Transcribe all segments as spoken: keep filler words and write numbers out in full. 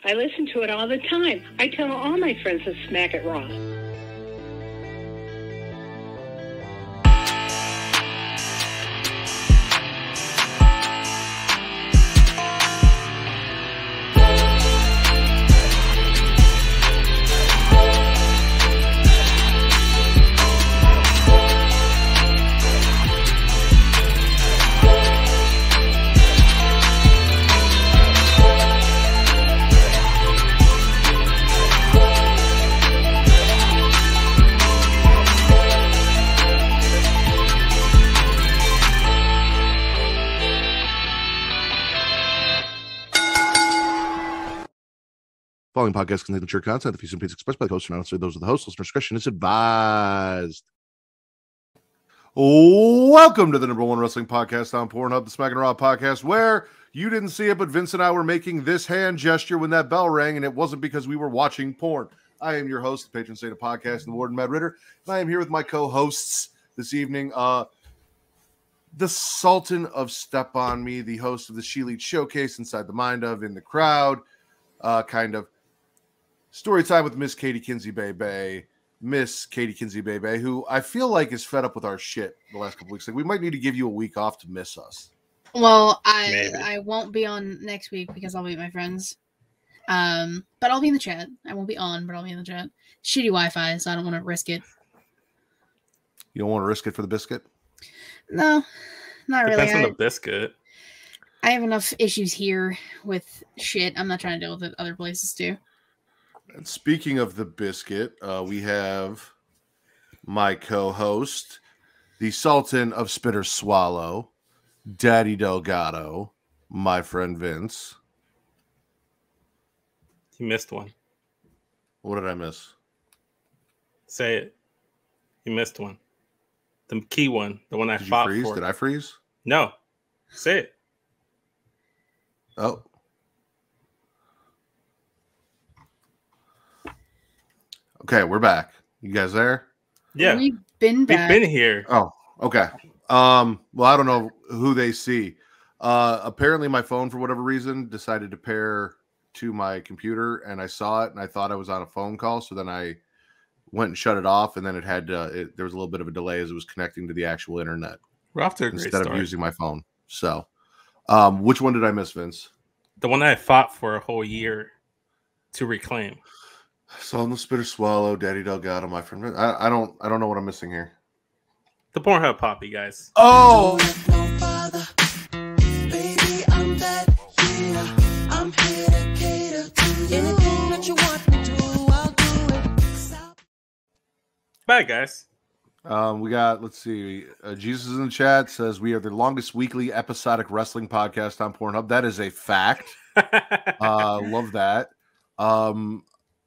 I listen to it all the time. I tell all my friends to smack it raw. Following podcast contains mature content. The views and opinions expressed by the host are not necessarily those of the host. Listener discretion is advised. Welcome to the number one wrestling podcast on Pornhub, the Smackin Raw podcast, where you didn't see it, but Vince and I were making this hand gesture when that bell rang, and it wasn't because we were watching porn. I am your host, the patron saint of podcast, and the Warden, Matt Ritter, and I am here with my co-hosts this evening. Uh, the Sultan of Step On Me, the host of the She Lead Showcase, Inside the Mind of, In the Crowd, uh, kind of. Story time with Miss Katie Kinsey Bebe, Miss Katie Kinsey Bebe, who I feel like is fed up with our shit the last couple weeks. Like we might need to give you a week off to miss us. Well, I Maybe. I won't be on next week because I'll be with my friends. Um, but I'll be in the chat. I won't be on, but I'll be in the chat. Shitty Wi-Fi, so I don't want to risk it. You don't want to risk it for the biscuit? No, not really. Depends on I, the biscuit. I have enough issues here with shit. I'm not trying to deal with it other places too. And speaking of the biscuit, uh, we have my co-host, the Sultan of Spitter Swallow, Daddy Delgado, my friend Vince. You missed one. What did I miss? Say it. You missed one. The key one. The one I Did you fought freeze? for. Did I freeze? No. Say it. Oh. Okay, we're back. You guys there? Yeah. We've been back. We've been here. Oh, okay. Um, well, I don't know who they see. Uh, apparently my phone, for whatever reason, decided to pair to my computer, and I saw it, and I thought I was on a phone call, so then I went and shut it off, and then it had uh, it, there was a little bit of a delay as it was connecting to the actual internet We're off to a great instead start. of using my phone. So, um, which one did I miss, Vince? The one I fought for a whole year to reclaim. Sultan the Spitter Swallow, Daddy Delgado, my friend. I, I don't I don't know what I'm missing here. The Pornhub Poppy, guys. Oh, Bye, guys. Um, we got, let's see, uh, Jesus in the chat says we are the longest weekly episodic wrestling podcast on Pornhub. That is a fact. uh, love that. Um,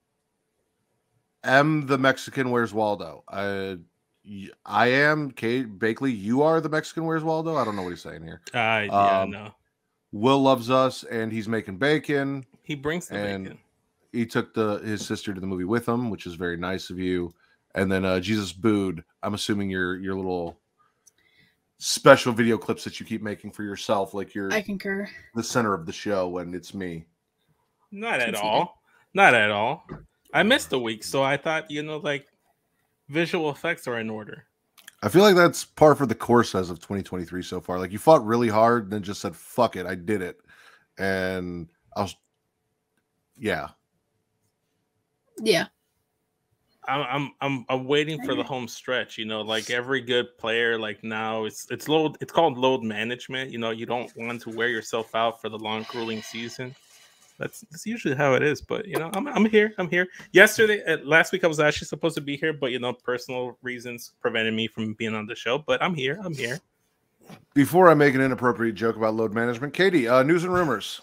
M the Mexican Where's Waldo. I, I am Kate Bakley. You are the Mexican Where's Waldo. I don't know what he's saying here. Uh, yeah, Um, no. Will loves us, and he's making bacon. He brings the and bacon. He took the his sister to the movie with him, which is very nice of you. And then uh, Jesus booed. I'm assuming your your little special video clips that you keep making for yourself, like you're I concur. the center of the show when it's me. Not at Conceded. all. Not at all. I missed a week, so I thought, you know, like, visual effects are in order. I feel like that's par for the course as of twenty twenty-three so far. Like you fought really hard, and then just said, "Fuck it, I did it," and I was, yeah. Yeah. I'm I'm I'm, I'm waiting for the home stretch. You know, like every good player, like now it's it's load. It's called load management. You know, you don't want to wear yourself out for the long, grueling season. That's that's usually how it is. But you know, I'm I'm here. I'm here. Yesterday, uh, last week, I was actually supposed to be here, but you know, personal reasons prevented me from being on the show. But I'm here. I'm here. Before I make an inappropriate joke about load management, Katie, uh, news and rumors.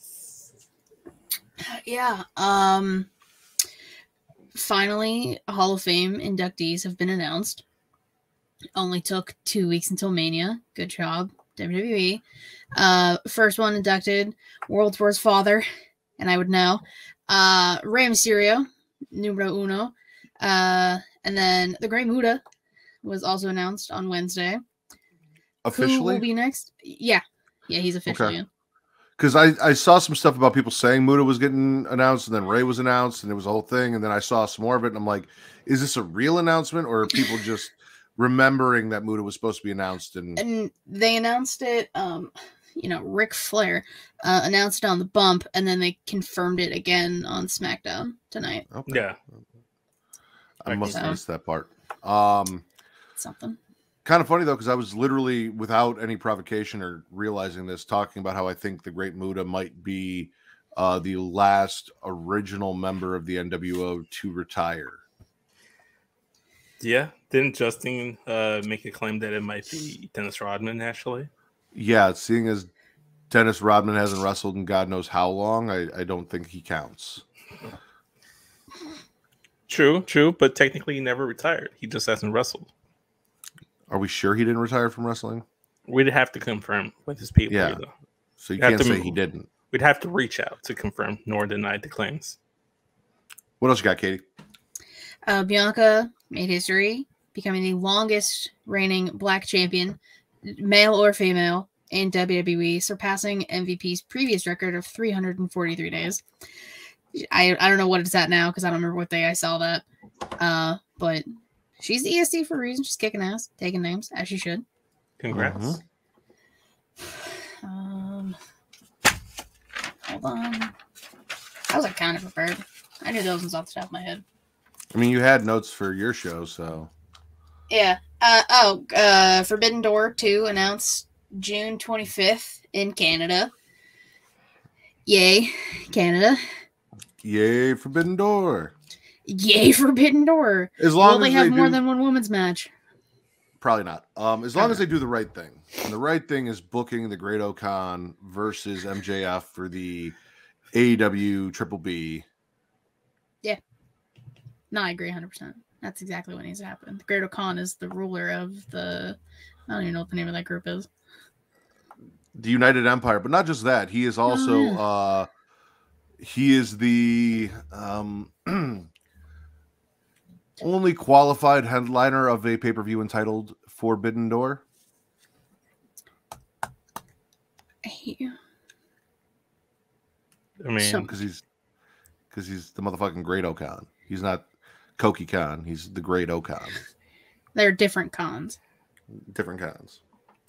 Yeah. Um. Finally, Hall of Fame inductees have been announced. Only took two weeks until Mania. Good job, W W E. Uh, first one inducted, World's Worst Father, and I would know. Uh, Rey Mysterio, numero uno. Uh, and then the Great Muta was also announced on Wednesday. Who Officially? will be next? Yeah. Yeah, he's officially Okay. in. because I, I saw some stuff about people saying Muta was getting announced, and then Ray was announced, and it was a whole thing. And then I saw some more of it, and I'm like, is this a real announcement, or are people just remembering that Muta was supposed to be announced? And, and they announced it, um, you know, Ric Flair uh, announced it on the bump, and then they confirmed it again on SmackDown tonight. okay. Yeah. I must have so. missed that part. Um, Something. Kind of funny, though, because I was literally, without any provocation or realizing this, talking about how I think the Great Muta might be uh, the last original member of the N W O to retire. Yeah. Didn't Justin uh, make a claim that it might be Dennis Rodman, actually? Yeah, seeing as Dennis Rodman hasn't wrestled in God knows how long, I, I don't think he counts. True, true, but technically he never retired. He just hasn't wrestled. Are we sure he didn't retire from wrestling? We'd have to confirm with his people. Yeah. Though. So you We'd have can't to say move. he didn't. We'd have to reach out to confirm nor deny the claims. What else you got, Katie? Uh, Bianca made history, becoming the longest reigning black champion, male or female, in W W E, surpassing M V P's previous record of three hundred forty-three days. I, I don't know what it's at now because I don't remember what day I saw that. Uh, but she's E S D for a reason. She's kicking ass, taking names, as she should. Congrats. Mm-hmm. Um, hold on. I was like kind of prepared. I knew those ones off the top of my head. I mean, you had notes for your show, so. Yeah. Uh, oh, uh, Forbidden Door two announced June twenty-fifth in Canada. Yay, Canada. Yay, Forbidden Door. Yay, Forbidden Door. As long Will they as have they more do, than one women's match? Probably not. Um, as long as they do the right thing. And the right thing is booking the Great O-Khan versus M J F for the A E W Triple B. Yeah. No, I agree one hundred percent. That's exactly what needs to happen. The Great O-Khan is the ruler of the... I don't even know what the name of that group is. The United Empire. But not just that. He is also... Oh, yeah. uh, he is the... Um, only qualified headliner of a pay-per-view entitled Forbidden Door. I hate you. I mean, So- Because he's because he's the motherfucking Great O-Khan. He's not Koki Khan. He's the Great O-Khan. They're different cons. Different kinds.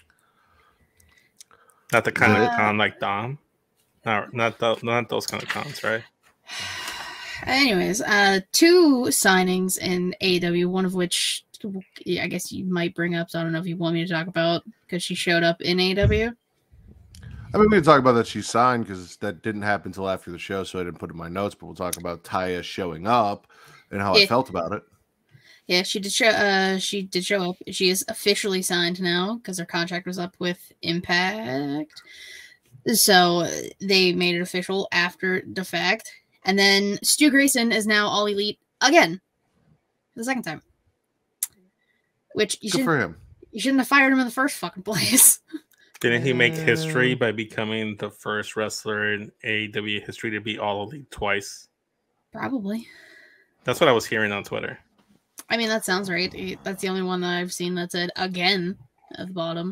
not the kind Yeah. of con like Dom. Not, not, the, not those kind of cons, right? Anyways, uh, two signings in A E W, one of which yeah, I guess you might bring up, so I don't know if you want me to talk about because she showed up in A E W. I mean, we can talk about that she signed because that didn't happen until after the show, so I didn't put it in my notes. But we'll talk about Taya showing up and how Yeah. I felt about it. Yeah, she did show. Uh, she did show up. She is officially signed now because her contract was up with Impact. So uh, they made it official after the fact. And then Stu Grayson is now All Elite again for the second time. Which you Good should for him. you shouldn't have fired him in the first fucking place. Didn't he make history Yeah. by becoming the first wrestler in A E W history to be All Elite twice? Probably. That's what I was hearing on Twitter. I mean, that sounds right. He- That's the only one that I've seen that said again at the bottom.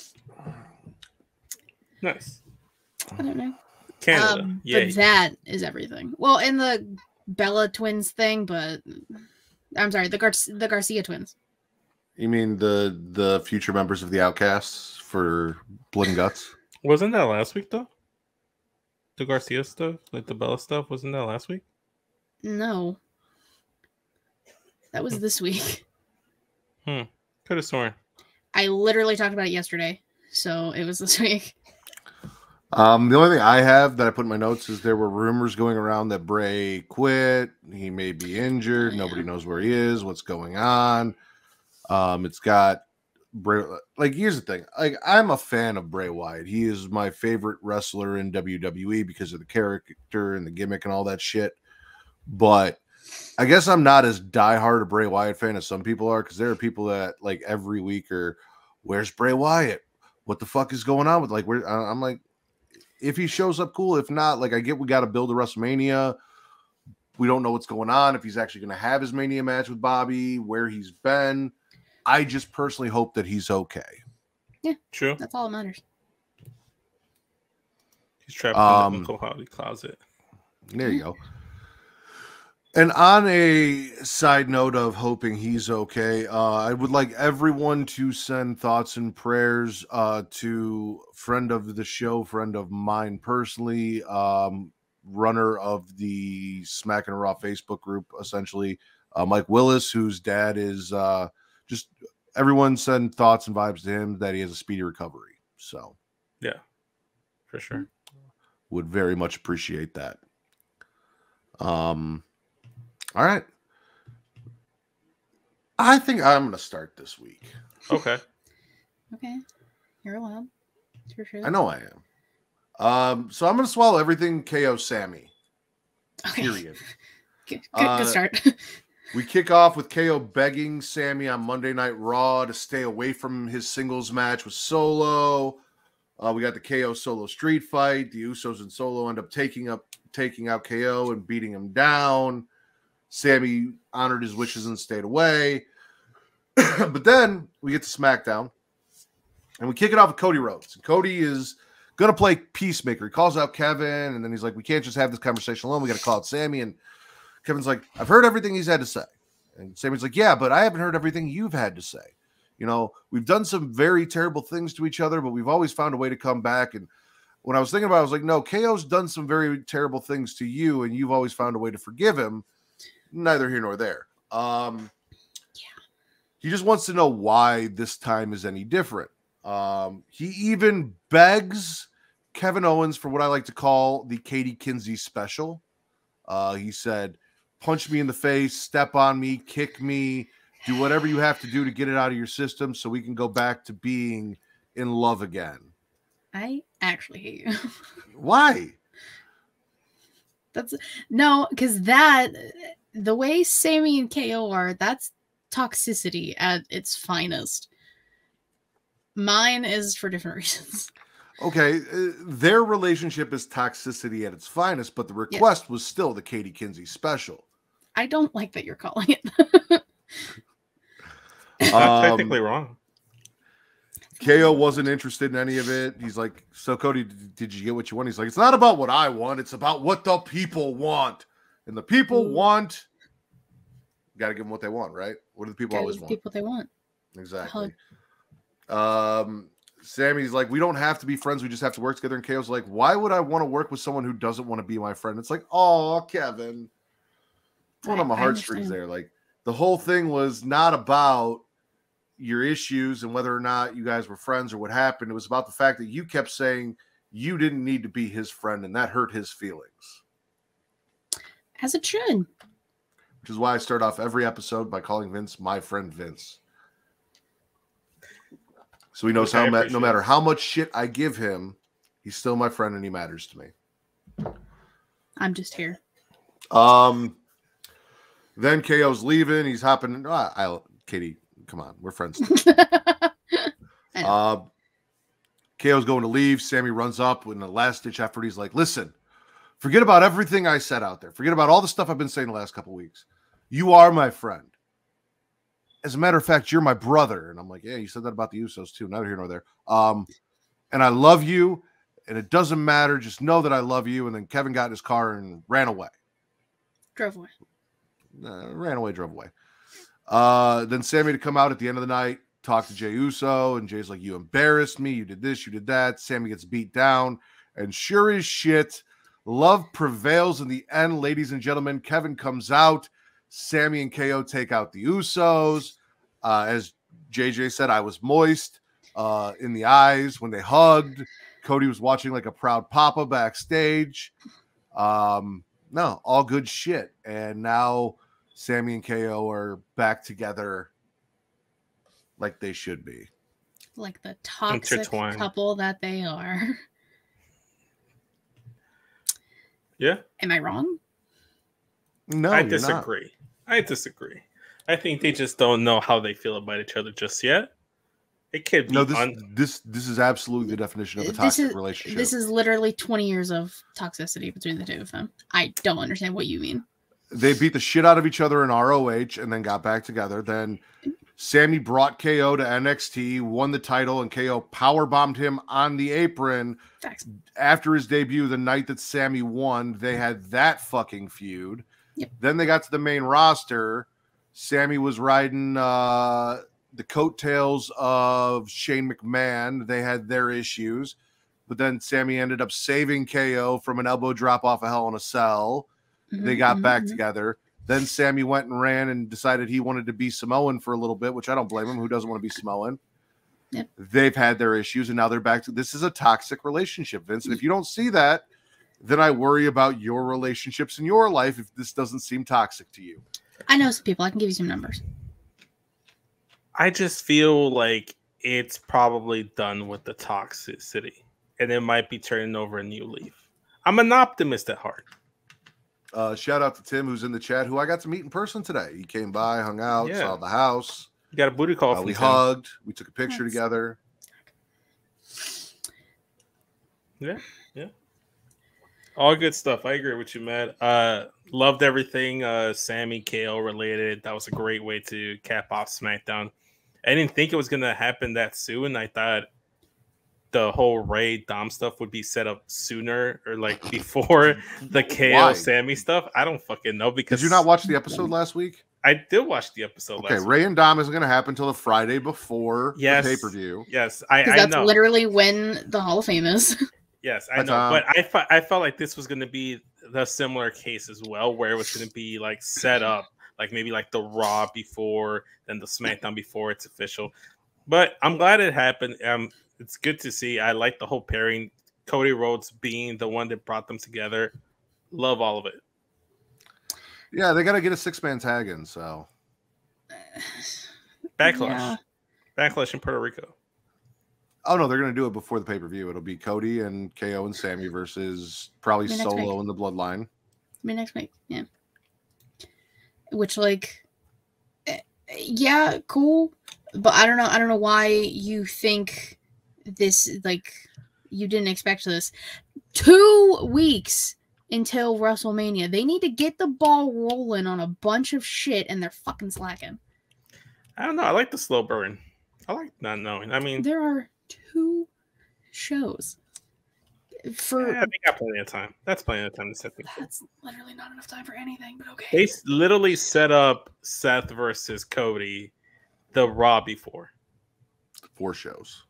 Nice. I don't know. Canada. Um, Yay. but that is everything. Well, in the Bella twins thing, but I'm sorry, the Gar- the Garcia twins. You mean the the future members of the Outcasts for Blood and Guts? Wasn't that last week, though? The Garcia stuff? Like the Bella stuff? Wasn't that last week? No, that was this week. Hmm. Could have sworn. I literally talked about it yesterday, so it was this week. Um, the only thing I have that I put in my notes is there were rumors going around that Bray quit. He may be injured. Oh, yeah. Nobody knows where he is. What's going on? Um, it's got Bray. Like, here's the thing. Like, I'm a fan of Bray Wyatt. He is my favorite wrestler in W W E because of the character and the gimmick and all that shit. But I guess I'm not as diehard a Bray Wyatt fan as some people are, because there are people that like every week are, where's Bray Wyatt? What the fuck is going on with like where? I'm like, if he shows up, cool. If not, like, I get we got to build a WrestleMania. We don't know what's going on, if he's actually going to have his Mania match with Bobby, where he's been. I just personally hope that he's okay. True. That's all that matters. He's trapped Um, in the Uncle Howdy closet. There you go. And on a side note of hoping he's okay, uh, I would like everyone to send thoughts and prayers uh, to friend of the show, friend of mine personally, um, runner of the Smackin' Raw Facebook group, essentially, uh, Mike Willis, whose dad is uh, just everyone send thoughts and vibes to him that he has a speedy recovery. So, yeah, for sure. Would very much appreciate that. Um, all right. I think I'm going to start this week. Okay. Okay. You're allowed. For sure. I know I am. Um, so I'm going to swallow everything K O Sammy. Okay. Period. Good, good, Uh, good start. We kick off with K O begging Sammy on Monday Night Raw to stay away from his singles match with Solo. Uh, we got the K O Solo street fight. The Usos and Solo end up taking up taking out K O and beating him down. Sammy honored his wishes and stayed away. But then we get to SmackDown, and we kick it off with Cody Rhodes. And Cody is going to play peacemaker. He calls out Kevin, and then he's like, we can't just have this conversation alone. We got to call out Sammy. And Kevin's like, I've heard everything he's had to say. And Sammy's like, yeah, but I haven't heard everything you've had to say. You know, we've done some very terrible things to each other, but we've always found a way to come back. And when I was thinking about it, I was like, no, K O's done some very terrible things to you, and you've always found a way to forgive him. Neither here nor there. Um, yeah. He just wants to know why this time is any different. Um, he even begs Kevin Owens for what I like to call the Katie Kinsey special. Uh, he said, punch me in the face, step on me, kick me, do whatever you have to do to get it out of your system so we can go back to being in love again. I actually hate you. Why? That's no, because that the way Sammy and K O are, that's toxicity at its finest. Mine is for different reasons. Okay, uh, their relationship is toxicity at its finest, but the request yes. was still the Katie Kinsey special. I don't like that you're calling it. It's not um, technically wrong. K O wasn't interested in any of it. He's like, so Cody, did you get what you want? He's like, it's not about what I want. It's about what the people want. And the people Ooh. want, got to give them what they want, right? What do the people always want? People they want. Exactly. Um, Sammy's like, we don't have to be friends. We just have to work together. And K O's like, why would I want to work with someone who doesn't want to be my friend? It's like, oh, Kevin. One of my heartstrings there. Like, the whole thing was not about your issues and whether or not you guys were friends or what happened. It was about the fact that you kept saying you didn't need to be his friend, and that hurt his feelings. As it should. Which is why I start off every episode by calling Vince my friend Vince. So he knows how ma- no matter how much shit I give him, he's still my friend and he matters to me. I'm just here. Um. Then K O's leaving. He's hopping. Uh, I'll, Katie, come on. We're friends. uh, K O's going to leave. Sammy runs up in the last-ditch effort. He's like, listen, forget about everything I said out there. Forget about all the stuff I've been saying the last couple weeks. You are my friend. As a matter of fact, you're my brother. And I'm like, yeah, you said that about the Usos too. Neither here nor there. Um, and I love you. And it doesn't matter. Just know that I love you. And then Kevin got in his car and ran away. Drove away. Uh, ran away, drove away. Uh, then Sammy to come out at the end of the night, talk to Jey Uso. And Jay's like, you embarrassed me. You did this, you did that. Sammy gets beat down. And sure as shit, love prevails in the end, ladies and gentlemen. Kevin comes out. Sammy and K O take out the Usos. Uh, as J J said, I was moist uh, in the eyes when they hugged. Cody was watching like a proud papa backstage. Um, no, all good shit. And now Sammy and K O are back together like they should be. Like the toxic couple that they are. Yeah. Am I wrong? No, I disagree. Not. I disagree. I think they just don't know how they feel about each other just yet. It could be no. This un- this this is absolutely the definition of a toxic this is, relationship. This is literally twenty years of toxicity between the two of them. I don't understand what you mean. They beat the shit out of each other in R O H and then got back together. Then Sammy brought K O to N X T, won the title, and K O powerbombed him on the apron. Facts. After his debut, the night that Sammy won. They had that fucking feud. Yep. Then they got to the main roster. Sammy was riding uh, the coattails of Shane McMahon. They had their issues. But then Sammy ended up saving K O from an elbow drop off a Hell in a Cell. Mm-hmm, They got mm-hmm, back mm-hmm. together. Then Sammy went and ran and decided he wanted to be Samoan for a little bit, which I don't blame him. Who doesn't want to be Samoan? Yep. They've had their issues, and now they're back to this is a toxic relationship, Vince. And if you don't see that, then I worry about your relationships in your life if this doesn't seem toxic to you. I know some people. I can give you some numbers. I just feel like it's probably done with the toxicity, and it might be turning over a new leaf. I'm an optimist at heart. Uh, shout out to Tim, who's in the chat, who I got to meet in person today. He came by, hung out, Yeah. saw the house. You got a booty call. Uh, from we Tim. hugged. We took a picture Nice. together. Yeah, yeah. All good stuff. I agree with you, Matt. Uh, loved everything uh, Sammy K O related. That was a great way to cap off SmackDown. I didn't think it was going to happen that soon. I thought the whole Ray Dom stuff would be set up sooner or like before the K O Why? Sammy stuff. I don't fucking know because Did you not watch the episode last week? I did watch the episode Okay, last Ray week. and Dom isn't going to happen until the Friday before Yes. the pay-per-view. Yes, I, Because I that's know. literally when the Hall of Fame is. Yes, I But, know, um, but I fe- I felt like this was going to be the similar case as well, where it was going to be like set up, like maybe like the Raw before, then the SmackDown before it's official. But I'm glad it happened. Um, it's good to see. I like the whole pairing. Cody Rhodes being the one that brought them together. Love all of it. Yeah, they got to get a six-man tag in, so. Backlash, Yeah. Backlash in Puerto Rico. Oh, no, they're going to do it before the pay-per-view. It'll be Cody and K O and Sammy versus probably Maybe next Solo week. in the Bloodline. I mean, next week. Yeah. Which, like, eh, yeah, cool. But I don't know. I don't know why you think this, like, you didn't expect this. Two weeks until WrestleMania. They need to get the ball rolling on a bunch of shit, and they're fucking slacking. I don't know. I like the slow burn. I like not knowing. I mean, There are two shows. For yeah, they got plenty of time. That's plenty of time to set things up. That's literally not enough time for anything, but okay. They s- literally set up Seth versus Cody the Raw before. Four shows.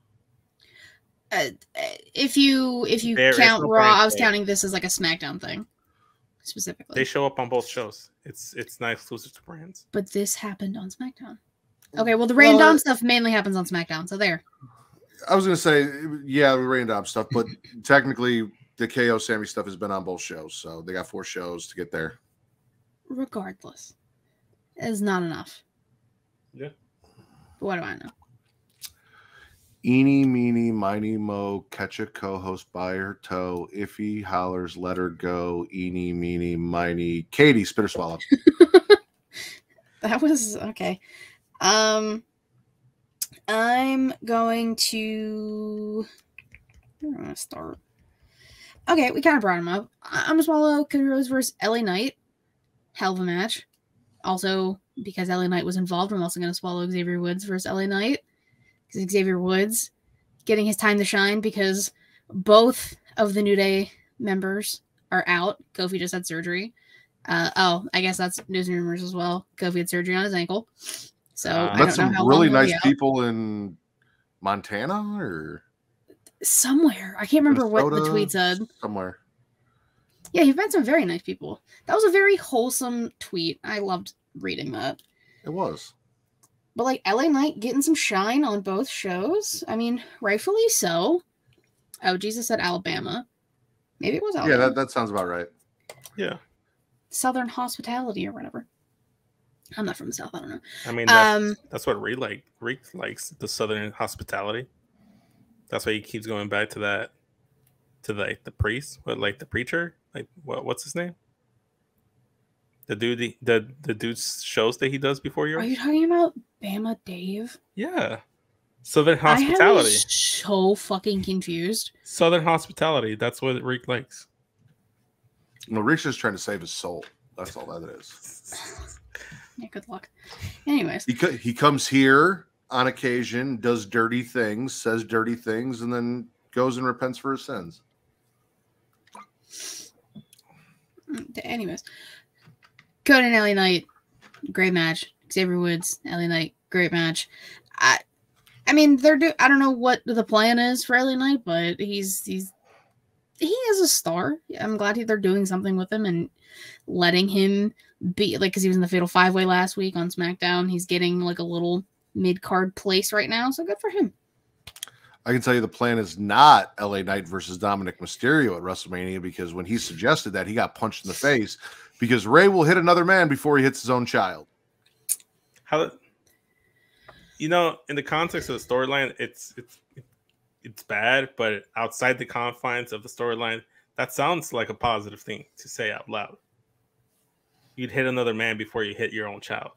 Uh, if you if you There is count no Raw, brand I was play. counting this as like a SmackDown thing, specifically. They show up on both shows. It's it's not exclusive to brands. But this happened on SmackDown. Okay, well the Ray and Well, Dom stuff mainly happens on SmackDown, so there. I was going to say, yeah, the Ray and Dom stuff, but technically the K O Sammy stuff has been on both shows, so they got four shows to get there. Regardless, it's not enough. Yeah. But what do I know? Eeny, meeny, miny, mo, catch a co-host by her toe. If he hollers, let her go. Eeny, meeny, miny. Katie, spit or swallow. That was okay. Um, I'm going to. Where am I gonna start? Okay, we kind of brought him up. I- I'm gonna swallow Cody Rhodes versus L A Knight. Hell of a match. Also, because L A Knight was involved, I'm also gonna swallow Xavier Woods versus L A Knight. Because Xavier Woods getting his time to shine because both of the New Day members are out. Kofi just had surgery. Uh, oh, I guess that's news and rumors as well. Kofi had surgery on his ankle. So Uh, I Met don't know some how really long he'll nice be out. people in Montana or Somewhere. I can't remember what the Minnesota? tweet said. Somewhere. Yeah, he met some very nice people. That was a very wholesome tweet. I loved reading that. It was. But like L A Knight getting some shine on both shows. I mean, rightfully so. Oh, Jesus said Alabama. Maybe it was Alabama. Yeah, that, that sounds about right. Yeah. Southern hospitality or whatever. I'm not from the South. I don't know. I mean, that's, Um, that's what Reed like. Reed likes the Southern hospitality. That's why he keeps going back to that, to like the priest, what like the preacher, like what what's his name? The dude, the the, the dude's shows that he does before Are yours. you talking about Bama Dave? Yeah, Southern I hospitality. am so fucking confused. Southern hospitality. That's what Reed likes. No, Rick's just trying to save his soul. That's all that is. Yeah, good luck. Anyways. He, co- he comes here on occasion, does dirty things, says dirty things, and then goes and repents for his sins. Anyways. Cody and L A Knight, great match. Xavier Woods, L A Knight, great match. I I mean, they're do I don't know what the plan is for L A Knight, but he's he's he is a star. I'm glad they're doing something with him and letting him be, like, because he was in the Fatal Five Way last week on SmackDown. He's getting like a little mid card place right now, so good for him. I can tell you the plan is not L A Knight versus Dominic Mysterio at WrestleMania, because when he suggested that, he got punched in the face because Ray will hit another man before he hits his own child. How, you know, in the context of the storyline, it's it's it's bad, but outside the confines of the storyline, that sounds like a positive thing to say out loud. You'd hit another man before you hit your own child.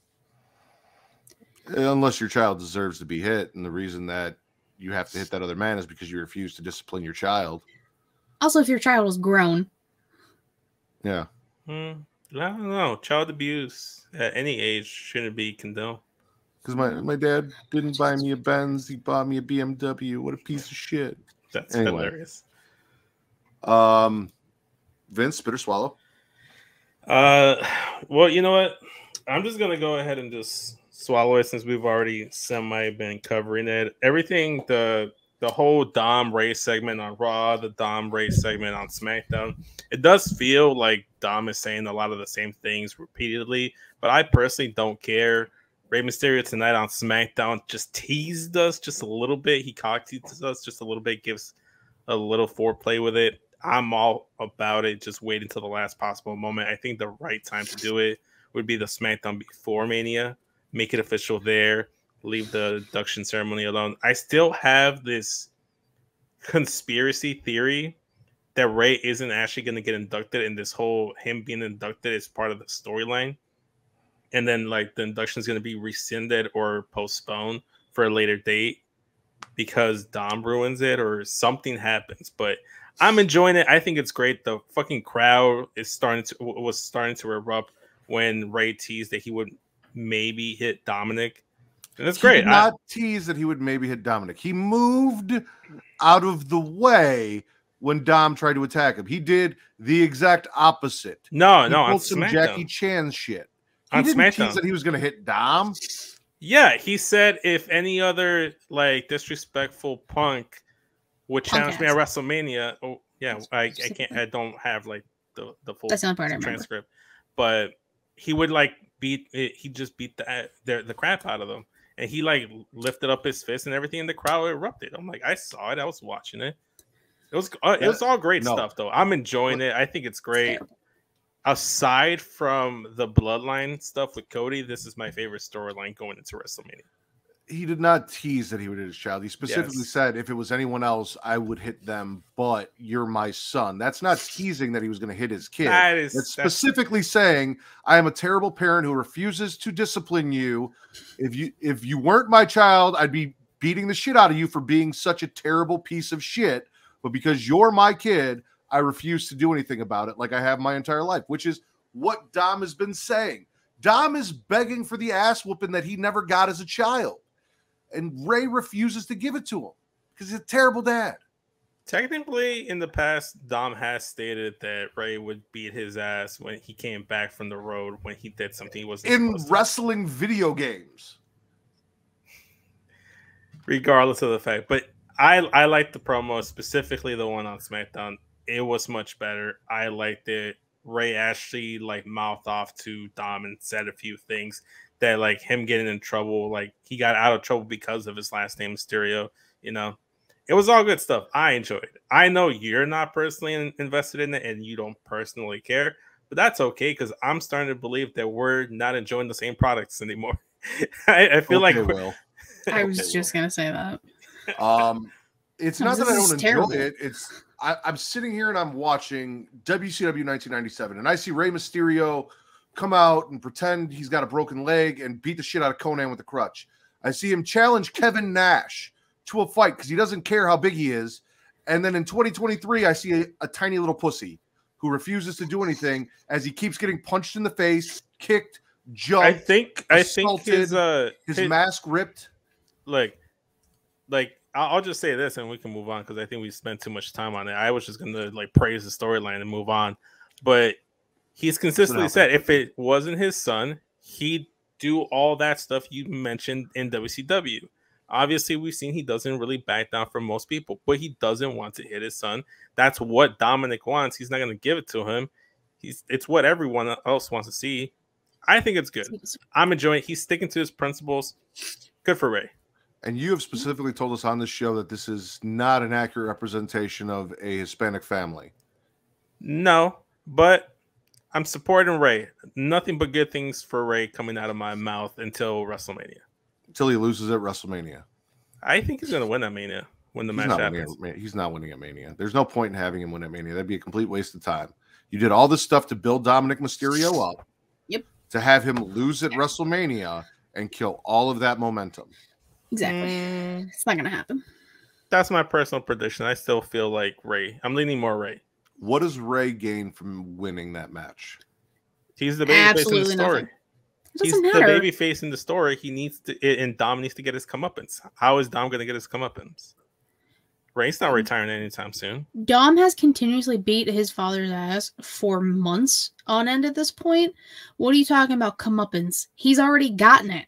Unless your child deserves to be hit, and the reason that you have to hit that other man is because you refuse to discipline your child. Also, if your child was grown. Yeah. Hmm. I don't know. Child abuse at any age shouldn't be condoned. Because my, my dad didn't buy me a Benz. He bought me a B M W. What a piece of shit. That's anyway. hilarious. Um, Vince, spit or swallow? Uh, well, you know what? I'm just going to go ahead and just swallow it since we've already semi been covering it. Everything, the the whole Dom Ray segment on Raw, the Dom Ray segment on SmackDown, it does feel like Dom is saying a lot of the same things repeatedly, but I personally don't care. Rey Mysterio tonight on SmackDown just teased us just a little bit. He cock-teased us just a little bit, gives a little foreplay with it. I'm all about it. Just wait until the last possible moment. I think the right time to do it would be the SmackDown before Mania. Make it official there. Leave the induction ceremony alone. I still have this conspiracy theory that Ray isn't actually going to get inducted, and this whole him being inducted is part of the storyline. And then, like, the induction is going to be rescinded or postponed for a later date because Dom ruins it or something happens. But I'm enjoying it. I think it's great. The fucking crowd is starting to was starting to erupt when Ray teased that he would maybe hit Dominic. And that's great. He did not I, tease that he would maybe hit Dominic. He moved out of the way when Dom tried to attack him. He did the exact opposite. No, he no, on some SmackDown. Jackie Chan shit. He on didn't SmackDown. tease that he was going to hit Dom. Yeah, he said if any other like disrespectful punk would challenge me at WrestleMania. Oh, yeah, I, I can't. I don't have like the the full That's not part transcript, but he would like beat. He just beat the, the the crap out of them. And he like lifted up his fist and everything, and the crowd erupted. I'm like, I saw it. I was watching it. It was uh, it was all great no. stuff, though. I'm enjoying it. I think it's great. Aside from the bloodline stuff with Cody, this is my favorite storyline going into WrestleMania. He did not tease that he would hit his child. He specifically yes. said, if it was anyone else, I would hit them, but you're my son. That's not teasing that he was going to hit his kid. That is It's specifically that's... saying, I am a terrible parent who refuses to discipline you. If you if you weren't my child, I'd be beating the shit out of you for being such a terrible piece of shit. But because you're my kid, I refuse to do anything about it like I have my entire life, which is what Dom has been saying. Dom is begging for the ass whooping that he never got as a child. And Ray refuses to give it to him because he's a terrible dad. Technically, in the past, Dom has stated that Ray would beat his ass when he came back from the road when he did something he wasn't in supposed to. Wrestling video games. Regardless of the fact. But I, I liked the promo, specifically the one on SmackDown. It was much better. I liked it. Ray actually like mouthed off to Dom and said a few things that like him getting in trouble, like he got out of trouble because of his last name Mysterio. You know, it was all good stuff. I enjoyed it. I know you're not personally in, invested in it and you don't personally care, but that's okay because I'm starting to believe that we're not enjoying the same products anymore. I, I feel okay, like Will. I was just gonna say that. Um, it's no, not that I don't enjoy terrible. it. It's I, I'm sitting here and I'm watching W C W nineteen ninety-seven, and I see Rey Mysterio come out and pretend he's got a broken leg and beat the shit out of Conan with a crutch. I see him challenge Kevin Nash to a fight because he doesn't care how big he is. And then in twenty twenty-three, I see a, a tiny little pussy who refuses to do anything as he keeps getting punched in the face, kicked, jumped. I think I assaulted, think his uh his, his mask ripped. Like, like I'll, I'll just say this, and we can move on because I think we spent too much time on it. I was just gonna like praise the storyline and move on, but he's consistently said if it wasn't his son, he'd do all that stuff you mentioned in W C W. Obviously, we've seen he doesn't really back down from most people, but he doesn't want to hit his son. That's what Dominic wants. He's not going to give it to him. He's it's what everyone else wants to see. I think it's good. I'm enjoying it. He's sticking to his principles. Good for Ray. And you have specifically told us on this show that this is not an accurate representation of a Hispanic family. No, but I'm supporting Ray. Nothing but good things for Ray coming out of my mouth until WrestleMania. Until he loses at WrestleMania. I think he's going to win at Mania when the he's match not happens. Winning, he's not winning at Mania. There's no point in having him win at Mania. That'd be a complete waste of time. You did all this stuff to build Dominic Mysterio up. Yep. To have him lose at WrestleMania and kill all of that momentum. Exactly. Mm, it's not going to happen. That's my personal prediction. I still feel like Ray. I'm leaning more Ray. What does Ray gain from winning that match? He's the baby face in the story. Nothing. It He's matter. the baby face in the story. He needs to, and Dom needs to get his comeuppance. How is Dom going to get his comeuppance? Ray's not retiring anytime soon. Dom has continuously beat his father's ass for months on end at this point. What are you talking about, comeuppance? He's already gotten it.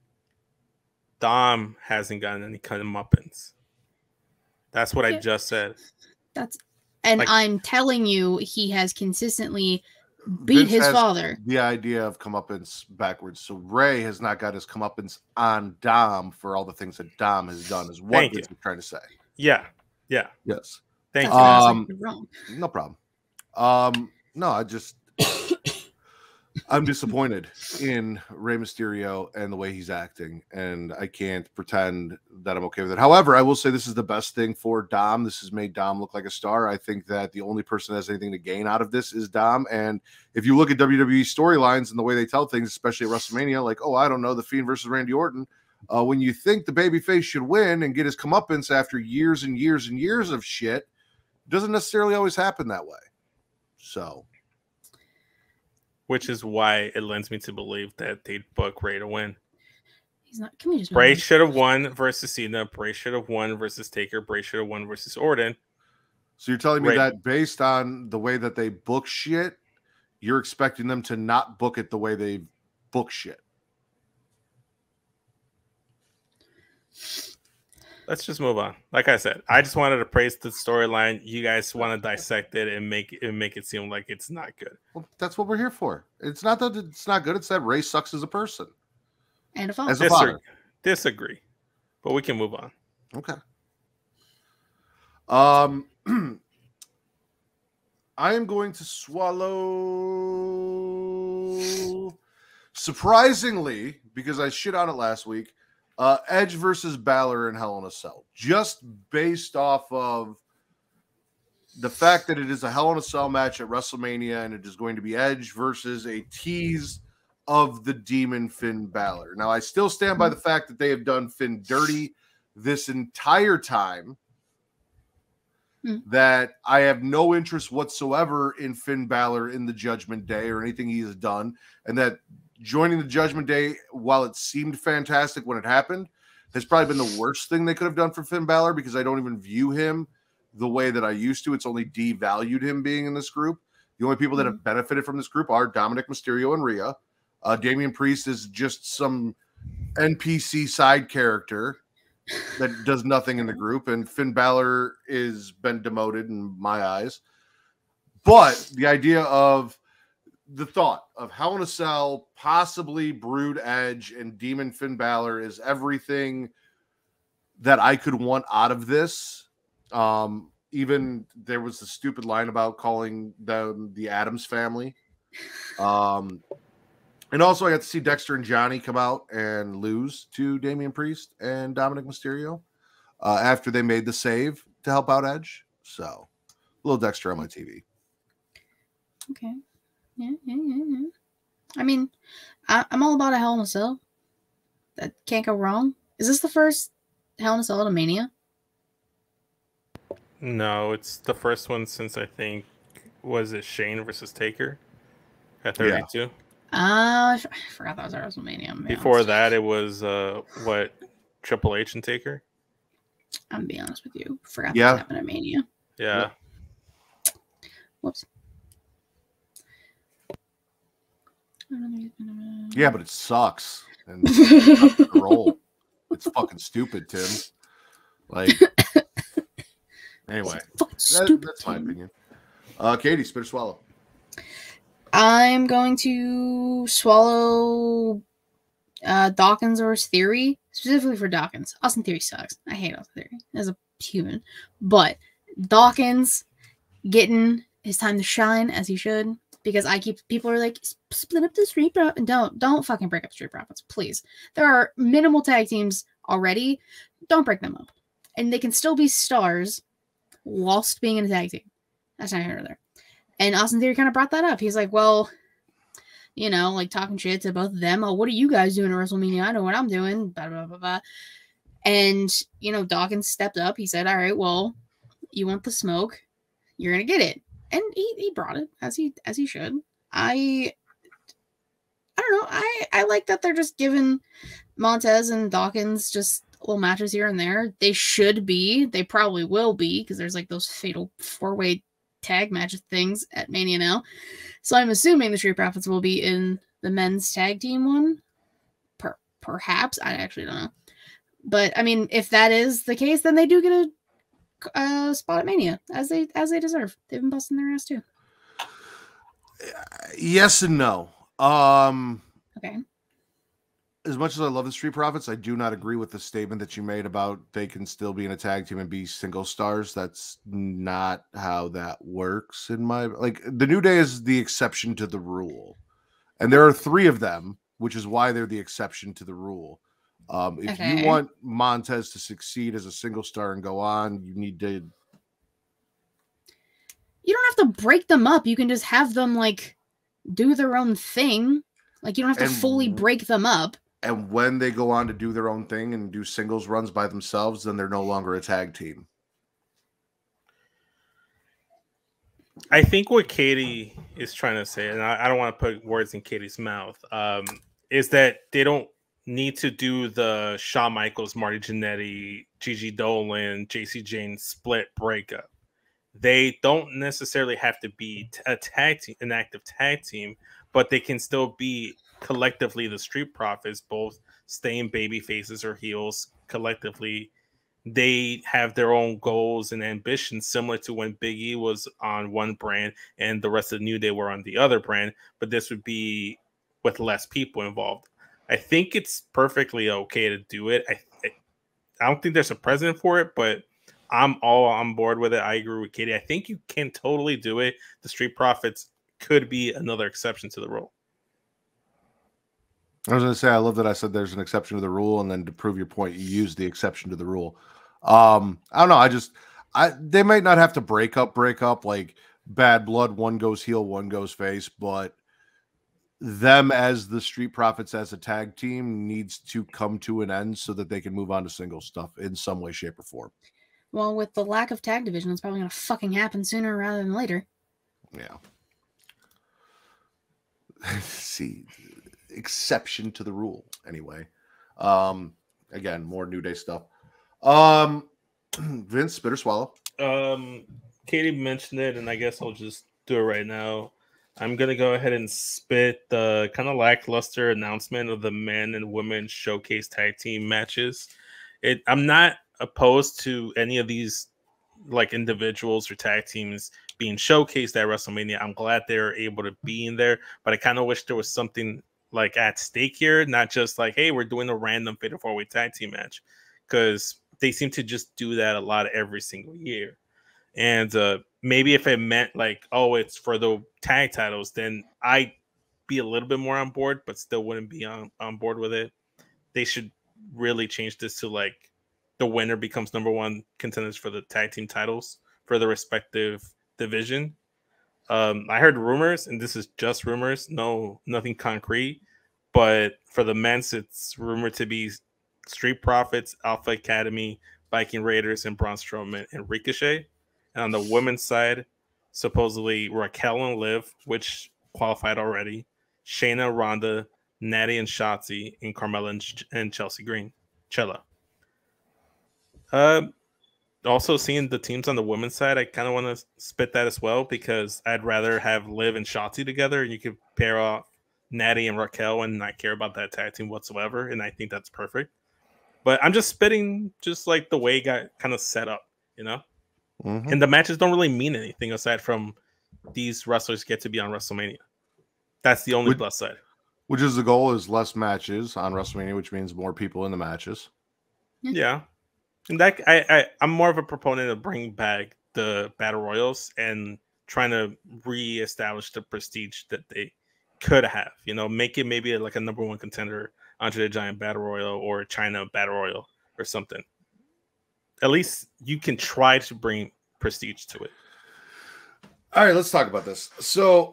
Dom hasn't gotten any comeuppance. That's what yeah. I just said. That's and like, I'm telling you, he has consistently beat Vince his father. The idea of comeuppance backwards. So Ray has not got his comeuppance on Dom for all the things that Dom has done. Is what Vince is trying to say. Yeah. Yeah. Yes. Thank you. Um, no problem. Um, no, I just I'm disappointed in Rey Mysterio and the way he's acting, and I can't pretend that I'm okay with it. However, I will say this is the best thing for Dom. This has made Dom look like a star. I think that the only person that has anything to gain out of this is Dom. And if you look at W W E storylines and the way they tell things, especially at WrestleMania, like, oh, I don't know, The Fiend versus Randy Orton, uh, when you think the babyface should win and get his comeuppance after years and years and years of shit, it doesn't necessarily always happen that way. So... Which is why it lends me to believe that they'd book Ray to win. He's not. Can we just? Bray should have won versus Cena. Bray should have won versus Taker. Bray should have won versus Orton. So you're telling me Ray. that based on the way that they book shit, you're expecting them to not book it the way they book shit? Let's just move on. Like I said, I just wanted to praise the storyline. You guys want to dissect it and make it and make it seem like it's not good. Well, that's what we're here for. It's not that it's not good. It's that Ray sucks as a person and a father. As a father. Disagree, but we can move on. Okay. Um, I am going to swallow. Surprisingly, because I shit on it last week. Uh, Edge versus Balor in Hell in a Cell, just based off of the fact that it is a Hell in a Cell match at WrestleMania, and it is going to be Edge versus a tease of the Demon Finn Balor. Now, I still stand by the fact that they have done Finn dirty this entire time, mm. that I have no interest whatsoever in Finn Balor in the Judgment Day or anything he has done, and that joining the Judgment Day, while it seemed fantastic when it happened, has probably been the worst thing they could have done for Finn Balor, because I don't even view him the way that I used to. It's only devalued him being in this group. The only people that have benefited from this group are Dominic Mysterio and Rhea. Uh, Damian Priest is just some N P C side character that does nothing in the group, and Finn Balor is been demoted in my eyes. But the idea of the thought of Hell in a Cell, possibly Brood Edge, and Demon Finn Balor is everything that I could want out of this. Um, even there was a stupid line about calling them the Addams family. Um, and also I got to see Dexter and Johnny come out and lose to Damian Priest and Dominic Mysterio uh, after they made the save to help out Edge. So a little Dexter on my T V. Okay. Yeah, yeah, yeah, yeah. I mean, I, I'm all about a Hell in a Cell. That can't go wrong. Is this the first Hell in a Cell at a Mania? No, it's the first one since I think was it Shane versus Taker at thirty-two? Yeah. Uh, I forgot that was at WrestleMania. Before that, it was uh, what Triple H and Taker. I'm being honest with you. Forgot yeah. that happened at Mania. Yeah. Whoops. Yeah, but it sucks. And it's roll. It's fucking stupid, Tim. Like, anyway, that, that's my opinion. Uh, Katie, spit or swallow. I'm going to swallow uh, Dawkins or Theory, specifically for Dawkins. Austin Theory sucks. I hate Austin Theory as a human. But Dawkins getting his time to shine as he should, because I keep people are like, split up the Street Profits. Don't, don't fucking break up Street Profits, please. There are minimal tag teams already. Don't break them up. And they can still be stars whilst being in a tag team. That's not here or there. And Austin Theory kind of brought that up. He's like, well, you know, like talking shit to both of them. Oh, what are you guys doing at WrestleMania? I know what I'm doing. Blah, blah, blah, blah. And, you know, Dawkins stepped up. He said, all right, well, you want the smoke. You're going to get it. And he, he brought it as he as he should. I I don't know. I, I like that they're just giving Montez and Dawkins just little matches here and there. They should be. They probably will be, because there's like those fatal four-way tag match things at Mania now. So I'm assuming the Street Profits will be in the men's tag team one. Per- perhaps. I actually don't know. But I mean, if that is the case, then they do get a uh, spot at Mania, as they as they deserve. They've been busting their ass too. Yes and no. Um, okay. As much as I love the Street Profits, I do not agree with the statement that you made about they can still be in a tag team and be single stars. That's not how that works in my like. The New Day is the exception to the rule, and there are three of them, which is why they're the exception to the rule. Um, if okay. you want Montez to succeed as a single star and go on, you need to. You don't have to break them up. You can just have them like do their own thing. Like you don't have to and, fully break them up. And when they go on to do their own thing and do singles runs by themselves, then they're no longer a tag team. I think what Katie is trying to say, and I, I don't want to put words in Katie's mouth, um, is that they don't need to do the Shawn Michaels, Marty Jannetty, Gigi Dolan, J C Jane split breakup. They don't necessarily have to be a tag team, an active tag team, but they can still be collectively the Street Profits, both staying baby faces or heels. Collectively, they have their own goals and ambitions, similar to when Big E was on one brand and the rest of the New Day were on the other brand, but this would be with less people involved. I think it's perfectly okay to do it. I, I, I don't think there's a precedent for it, but I'm all on board with it. I agree with Katie. I think you can totally do it. The Street Profits could be another exception to the rule. I was going to say, I love that I said there's an exception to the rule, and then to prove your point, you use the exception to the rule. Um, I don't know. I just, I they might not have to break up, break up like Bad Blood. One goes heel, one goes face, but them as the Street Profits as a tag team needs to come to an end so that they can move on to single stuff in some way, shape, or form. Well, with the lack of tag division, it's probably going to fucking happen sooner rather than later. Yeah. See, exception to the rule. Anyway, um, again, more New Day stuff. Um, Vince, spit or swallow? Um, Katie mentioned it, and I guess I'll just do it right now. I'm gonna go ahead and spit the kind of lackluster announcement of the men and women showcase tag team matches. It. I'm not opposed to any of these like individuals or tag teams being showcased at WrestleMania. I'm glad they're able to be in there, but I kind of wish there was something like at stake here, not just like, hey, we're doing a random fatal four-way tag team match, because they seem to just do that a lot every single year. And uh, maybe if it meant like, oh, it's for the tag titles, then I'd be a little bit more on board, but still wouldn't be on, on board with it. They should really change this to like the winner becomes number one contenders for the tag team titles for the respective division. Um, I heard rumors, and this is just rumors, no, nothing concrete. But for the men's, it's rumored to be Street Profits, Alpha Academy, Viking Raiders, and Braun Strowman and Ricochet. And on the women's side, supposedly Raquel and Liv, which qualified already, Shayna, Ronda, Natty and Shotzi, and Carmella and, Ch- and Chelsea Green, Chella. Uh, also seeing the teams on the women's side, I kind of want to spit that as well because I'd rather have Liv and Shotzi together, and you could pair off Natty and Raquel and not care about that tag team whatsoever, and I think that's perfect. But I'm just spitting just like the way it got kind of set up, you know? Mm-hmm. And the matches don't really mean anything aside from these wrestlers get to be on WrestleMania. That's the only which, plus side. Which is the goal, is less matches on WrestleMania, which means more people in the matches. Yeah. And that I, I, I'm more of a proponent of bringing back the Battle Royals and trying to reestablish the prestige that they could have. You know, make it maybe like a number one contender, Andre the Giant Battle Royal or China Battle Royal or something. At least you can try to bring prestige to it. All right, let's talk about this. So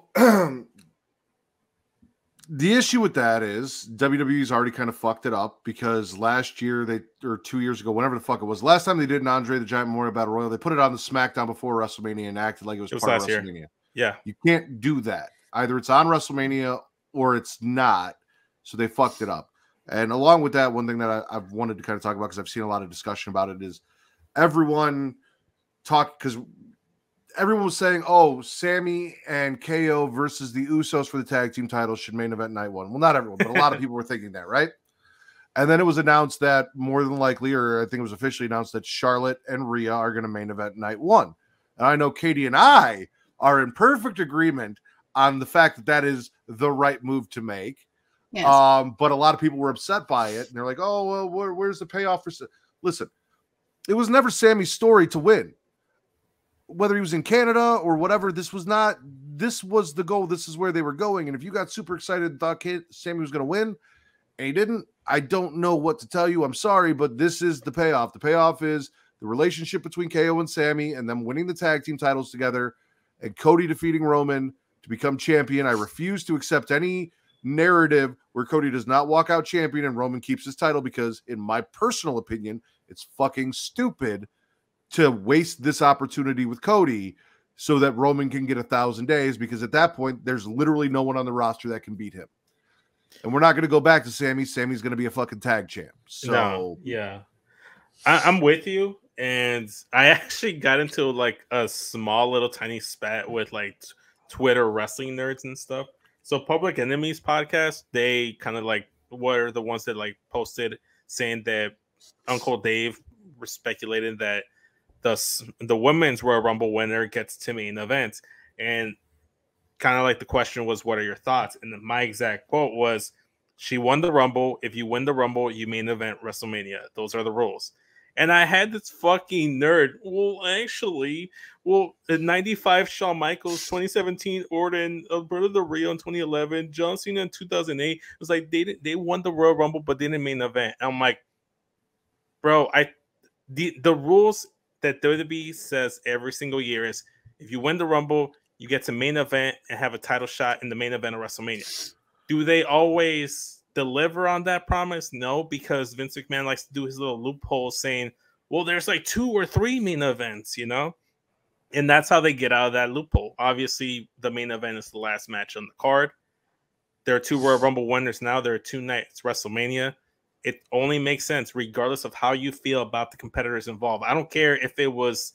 the issue with that is W W E's already kind of fucked it up because last year they or two years ago, whenever the fuck it was, last time they did an Andre the Giant Memorial Battle Royal, they put it on the SmackDown before WrestleMania and acted like it was, it was part last of WrestleMania. Year. Yeah, you can't do that. Either it's on WrestleMania or it's not. So they fucked it up. And along with that, one thing that I, I've wanted to kind of talk about because I've seen a lot of discussion about it is everyone talk because everyone was saying, oh, Sammy and K O versus the Usos for the tag team titles should main event night one. Well, not everyone, but a lot of people were thinking that, right? And then it was announced that more than likely, or I think it was officially announced that Charlotte and Rhea are going to main event night one. And I know Katie and I are in perfect agreement on the fact that that is the right move to make. Yes. Um, but a lot of people were upset by it. And they're like, oh, well, where, where's the payoff for... Listen, it was never Sammy's story to win. Whether he was in Canada or whatever, this was not, this was the goal. This is where they were going. And if you got super excited and thought Sammy was going to win and he didn't, I don't know what to tell you. I'm sorry, but this is the payoff. The payoff is the relationship between K O and Sammy and them winning the tag team titles together and Cody defeating Roman to become champion. I refuse to accept any narrative where Cody does not walk out champion and Roman keeps his title because, in my personal opinion, it's fucking stupid to waste this opportunity with Cody so that Roman can get a thousand days because at that point, there's literally no one on the roster that can beat him. And we're not going to go back to Sammy. Sammy's going to be a fucking tag champ. So, no, yeah, I, I'm with you. And I actually got into like a small little tiny spat with like t- Twitter wrestling nerds and stuff. So Public Enemies podcast, they kind of like were the ones that like posted saying that Uncle Dave speculated that the the women's Royal Rumble winner gets to main event, and kind of like the question was, what are your thoughts? And my exact quote was, she won the Rumble. If you win the Rumble, you main event WrestleMania. Those are the rules. And I had this fucking nerd. Well, actually, well, in ninety-five, Shawn Michaels, twenty seventeen, Warden, Alberto Del Rio in twenty eleven, John Cena in two thousand eight. It was like they they won the Royal Rumble, but they didn't main event. And I'm like, bro, I the the rules that W W E says every single year is if you win the Rumble, you get to main event and have a title shot in the main event of WrestleMania. Do they always deliver on that promise? No, because Vince McMahon likes to do his little loophole saying, well, there's like two or three main events, you know? And that's how they get out of that loophole. Obviously, the main event is the last match on the card. There are two Royal Rumble winners now. There are two nights WrestleMania. It only makes sense regardless of how you feel about the competitors involved. I don't care if it was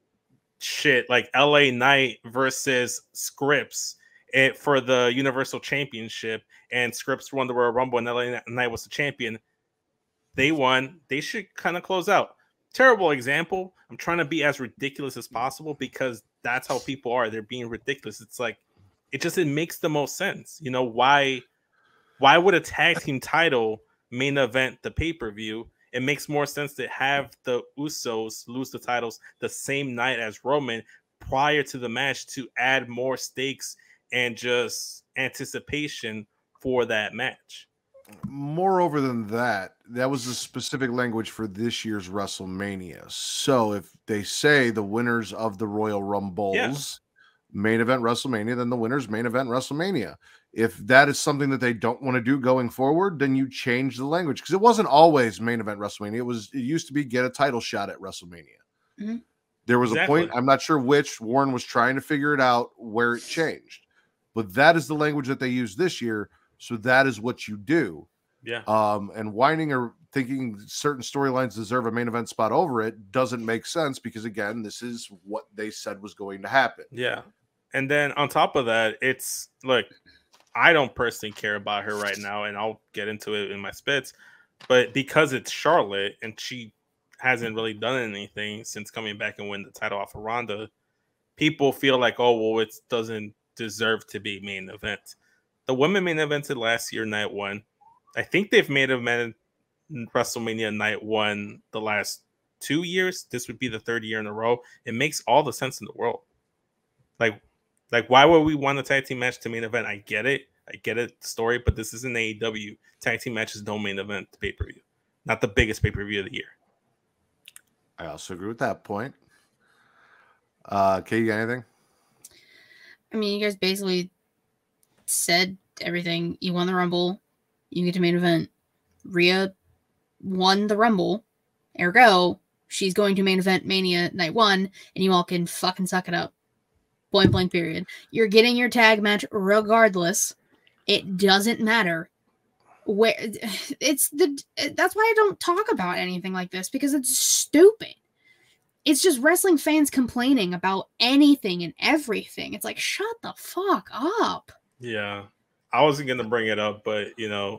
shit like L A Knight versus Scripps it, for the Universal Championship, and Scripps won the Royal Rumble and L A Knight was the champion. They won. They should kind of close out. Terrible example. I'm trying to be as ridiculous as possible because that's how people are. They're being ridiculous. It's like, it just, it makes the most sense. You know, why, why would a tag team title main event the pay-per-view? It makes more sense to have the Usos lose the titles the same night as Roman prior to the match to add more stakes and just anticipation for that match. Moreover than that, that was the specific language for this year's WrestleMania. So if they say the winners of the Royal Rumbles yeah. main event WrestleMania, then the winners main event WrestleMania. If that is something that they don't want to do going forward, then you change the language because it wasn't always main event WrestleMania. It was it used to be get a title shot at WrestleMania. Mm-hmm. There was Exactly. a point, I'm not sure which, Warren was trying to figure it out where it changed. But that is the language that they use this year. So that is what you do. Yeah. Um, and whining or thinking certain storylines deserve a main event spot over it doesn't make sense because, again, this is what they said was going to happen. Yeah. And then on top of that, it's look, I don't personally care about her right now, and I'll get into it in my spits. But because it's Charlotte and she hasn't really done anything since coming back and win the title off of Ronda, people feel like, oh, well, it doesn't deserve to be main event. The women main evented last year, night one. I think they've made a man WrestleMania night one the last two years. This would be the third year in a row. It makes all the sense in the world. Like, like why would we want a tag team match to main event? I get it. I get it, the story, but this is an A E W. Tag team matches don't main event the pay-per-view. Not the biggest pay-per-view of the year. I also agree with that point. Uh, Kay, you got anything? I mean, you guys basically said everything. You won the Rumble. You get to main event. Rhea won the Rumble. Ergo, she's going to main event Mania night one, and you all can fucking suck it up. Point blank period. You're getting your tag match regardless. It doesn't matter. Where it's the that's why I don't talk about anything like this, because it's stupid. It's just wrestling fans complaining about anything and everything. It's like, shut the fuck up. Yeah. I wasn't going to bring it up, but, you know,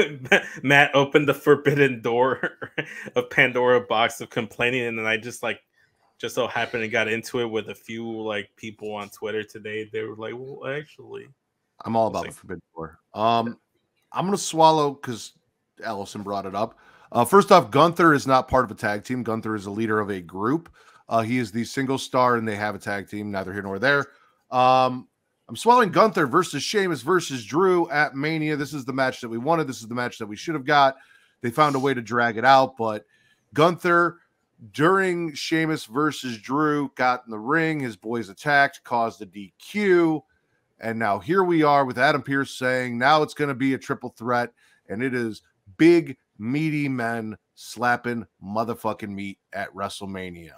Matt opened the forbidden door of Pandora box of complaining, and then I just, like, just so happened and got into it with a few, like, people on Twitter today. They were like, well, actually. I'm all about like, the forbidden door. Um, I'm going to swallow because Allison brought it up. Uh, first off, Gunther is not part of a tag team. Gunther is a leader of a group. Uh, he is the single star, and they have a tag team, neither here nor there. Um, I'm swallowing Gunther versus Sheamus versus Drew at Mania. This is the match that we wanted. This is the match that we should have got. They found a way to drag it out, but Gunther, during Sheamus versus Drew, got in the ring. His boys attacked, caused a D Q, and now here we are with Adam Pearce saying now it's going to be a triple threat, and it is big, meaty men slapping motherfucking meat at WrestleMania.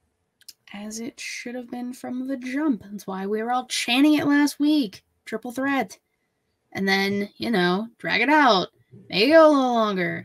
As it should have been from the jump. That's why we were all chanting it last week. Triple threat. And then, you know, drag it out. Make it go a little longer.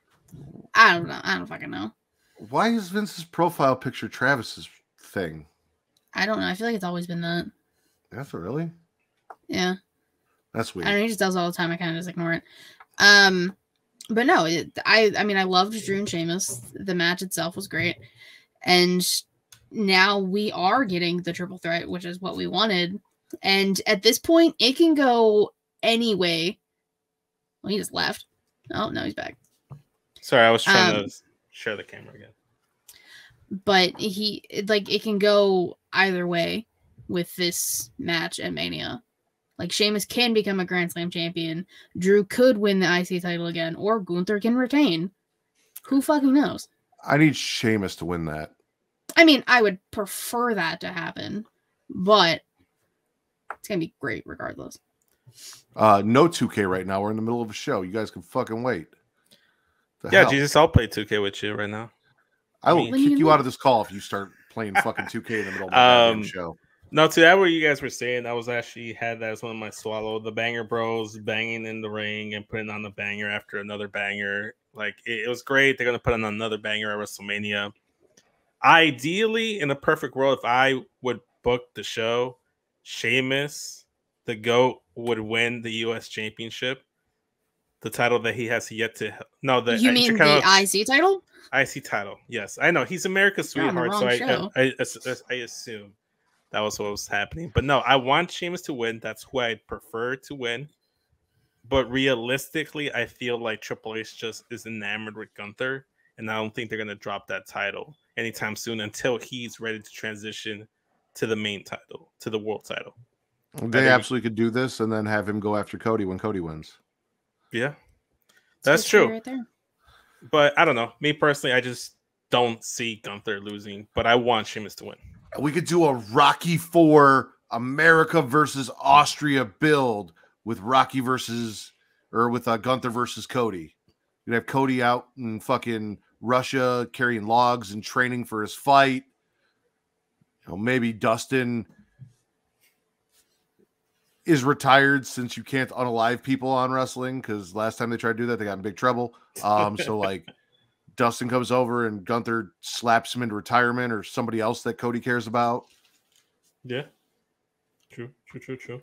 I don't know. I don't fucking know. Why is Vince's profile picture Travis's thing? I don't know. I feel like it's always been that. That's really? Yeah. That's weird. I don't know. He just does all the time. I kind of just ignore it. Um, But no, it, I, I mean, I loved Drew and Sheamus. The match itself was great. And now we are getting the triple threat, which is what we wanted. And at this point, it can go any way. Well, he just left. Oh, no, he's back. Sorry, I was trying Um, to share the camera again. But he, like, it can go either way with this match at Mania. Like, Sheamus can become a Grand Slam champion. Drew could win the I C title again, or Gunther can retain. Who fucking knows? I need Sheamus to win that. I mean, I would prefer that to happen, but it's going to be great regardless. Uh, no two K right now. We're in the middle of a show. You guys can fucking wait. The Yeah, hell? Jesus, I'll play two K with you right now. I will When kick you you leave. out of this call if you start playing fucking two K in the middle of the goddamn Um, show. No, to that what you guys were saying, I was actually had that as one of my swallow. The Banger Bros banging in the ring and putting on the banger after another banger. Like, it, it was great. They're going to put on another banger at WrestleMania. Ideally, in a perfect world, if I would book the show, Sheamus, the GOAT, would win the U S Championship. The title that he has yet to... No, the You mean the I C title? I C title, yes. I know. He's America's You're on the sweetheart, so wrong I, show. I, I, I assume that was what was happening. But no, I want Sheamus to win. That's who I'd prefer to win. But realistically, I feel like Triple H just is enamored with Gunther, and I don't think they're going to drop that title anytime soon until he's ready to transition to the main title, to the world title. They think- absolutely could do this and then have him go after Cody when Cody wins. Yeah, that's Good for you true. right there. But I don't know. Me personally, I just don't see Gunther losing, but I want Sheamus to win. We could do a Rocky Four America versus Austria build with Rocky versus or with uh, Gunther versus Cody. You'd have Cody out in fucking Russia carrying logs and training for his fight. you know, maybe Dustin is retired since you can't unalive people on wrestling, because last time they tried to do that, they got in big trouble. Um, so like Dustin comes over and Gunther slaps him into retirement, or somebody else that Cody cares about. Yeah. True, true, true, true.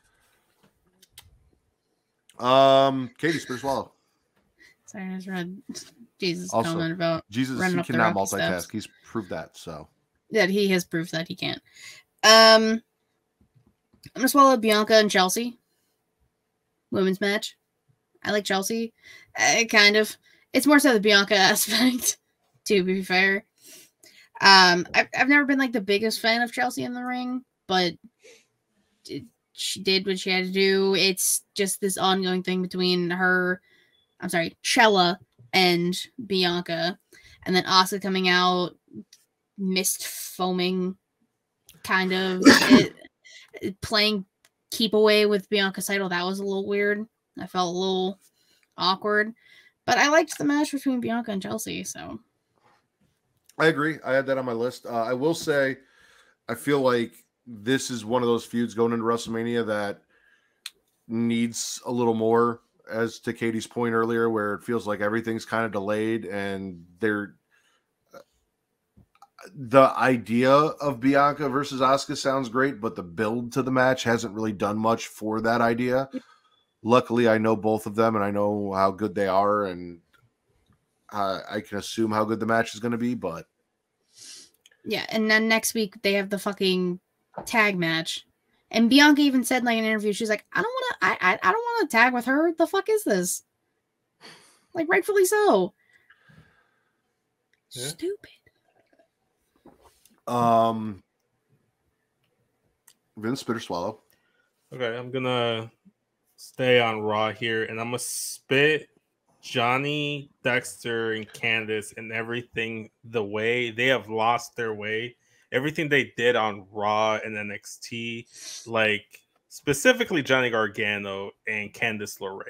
Um, Katie, spit or swallow. Sorry, I just read Jesus' Also, comment about Jesus, running he up the cannot rocky multitask. steps. He's proved that. So That he has proved that he can't. Um, I'm gonna swallow Bianca and Chelsea women's match. I like Chelsea, uh, kind of. It's more so the Bianca aspect, to be fair. Um, I've I've never been like the biggest fan of Chelsea in the ring, but it, she did what she had to do. It's just this ongoing thing between her, I'm sorry, Chella and Bianca, and then Asuka coming out, mist foaming, kind of it, it, playing keep away with Bianca's title. That was a little weird. I felt a little awkward, but I liked the match between Bianca and Chelsea. So I agree. I had that on my list. Uh, I will say, I feel like this is one of those feuds going into WrestleMania that needs a little more, as to Katie's point earlier, where it feels like everything's kind of delayed, and they're the idea of Bianca versus Asuka sounds great, but the build to the match hasn't really done much for that idea. Luckily, I know both of them, and I know how good they are, and uh, I can assume how good the match is going to be. But yeah, and then next week they have the fucking tag match, and Bianca even said like in an interview, she's like, "I don't want to, I, I, I don't want to tag with her. The fuck is this?" Like, rightfully so. Yeah. Stupid. Um, Vince, spit or swallow. Okay, I'm gonna stay on Raw here, and I'm gonna spit Johnny, Dexter, and Candice and everything the way they have lost their way. Everything they did on Raw and N X T, like specifically Johnny Gargano and Candice LeRae.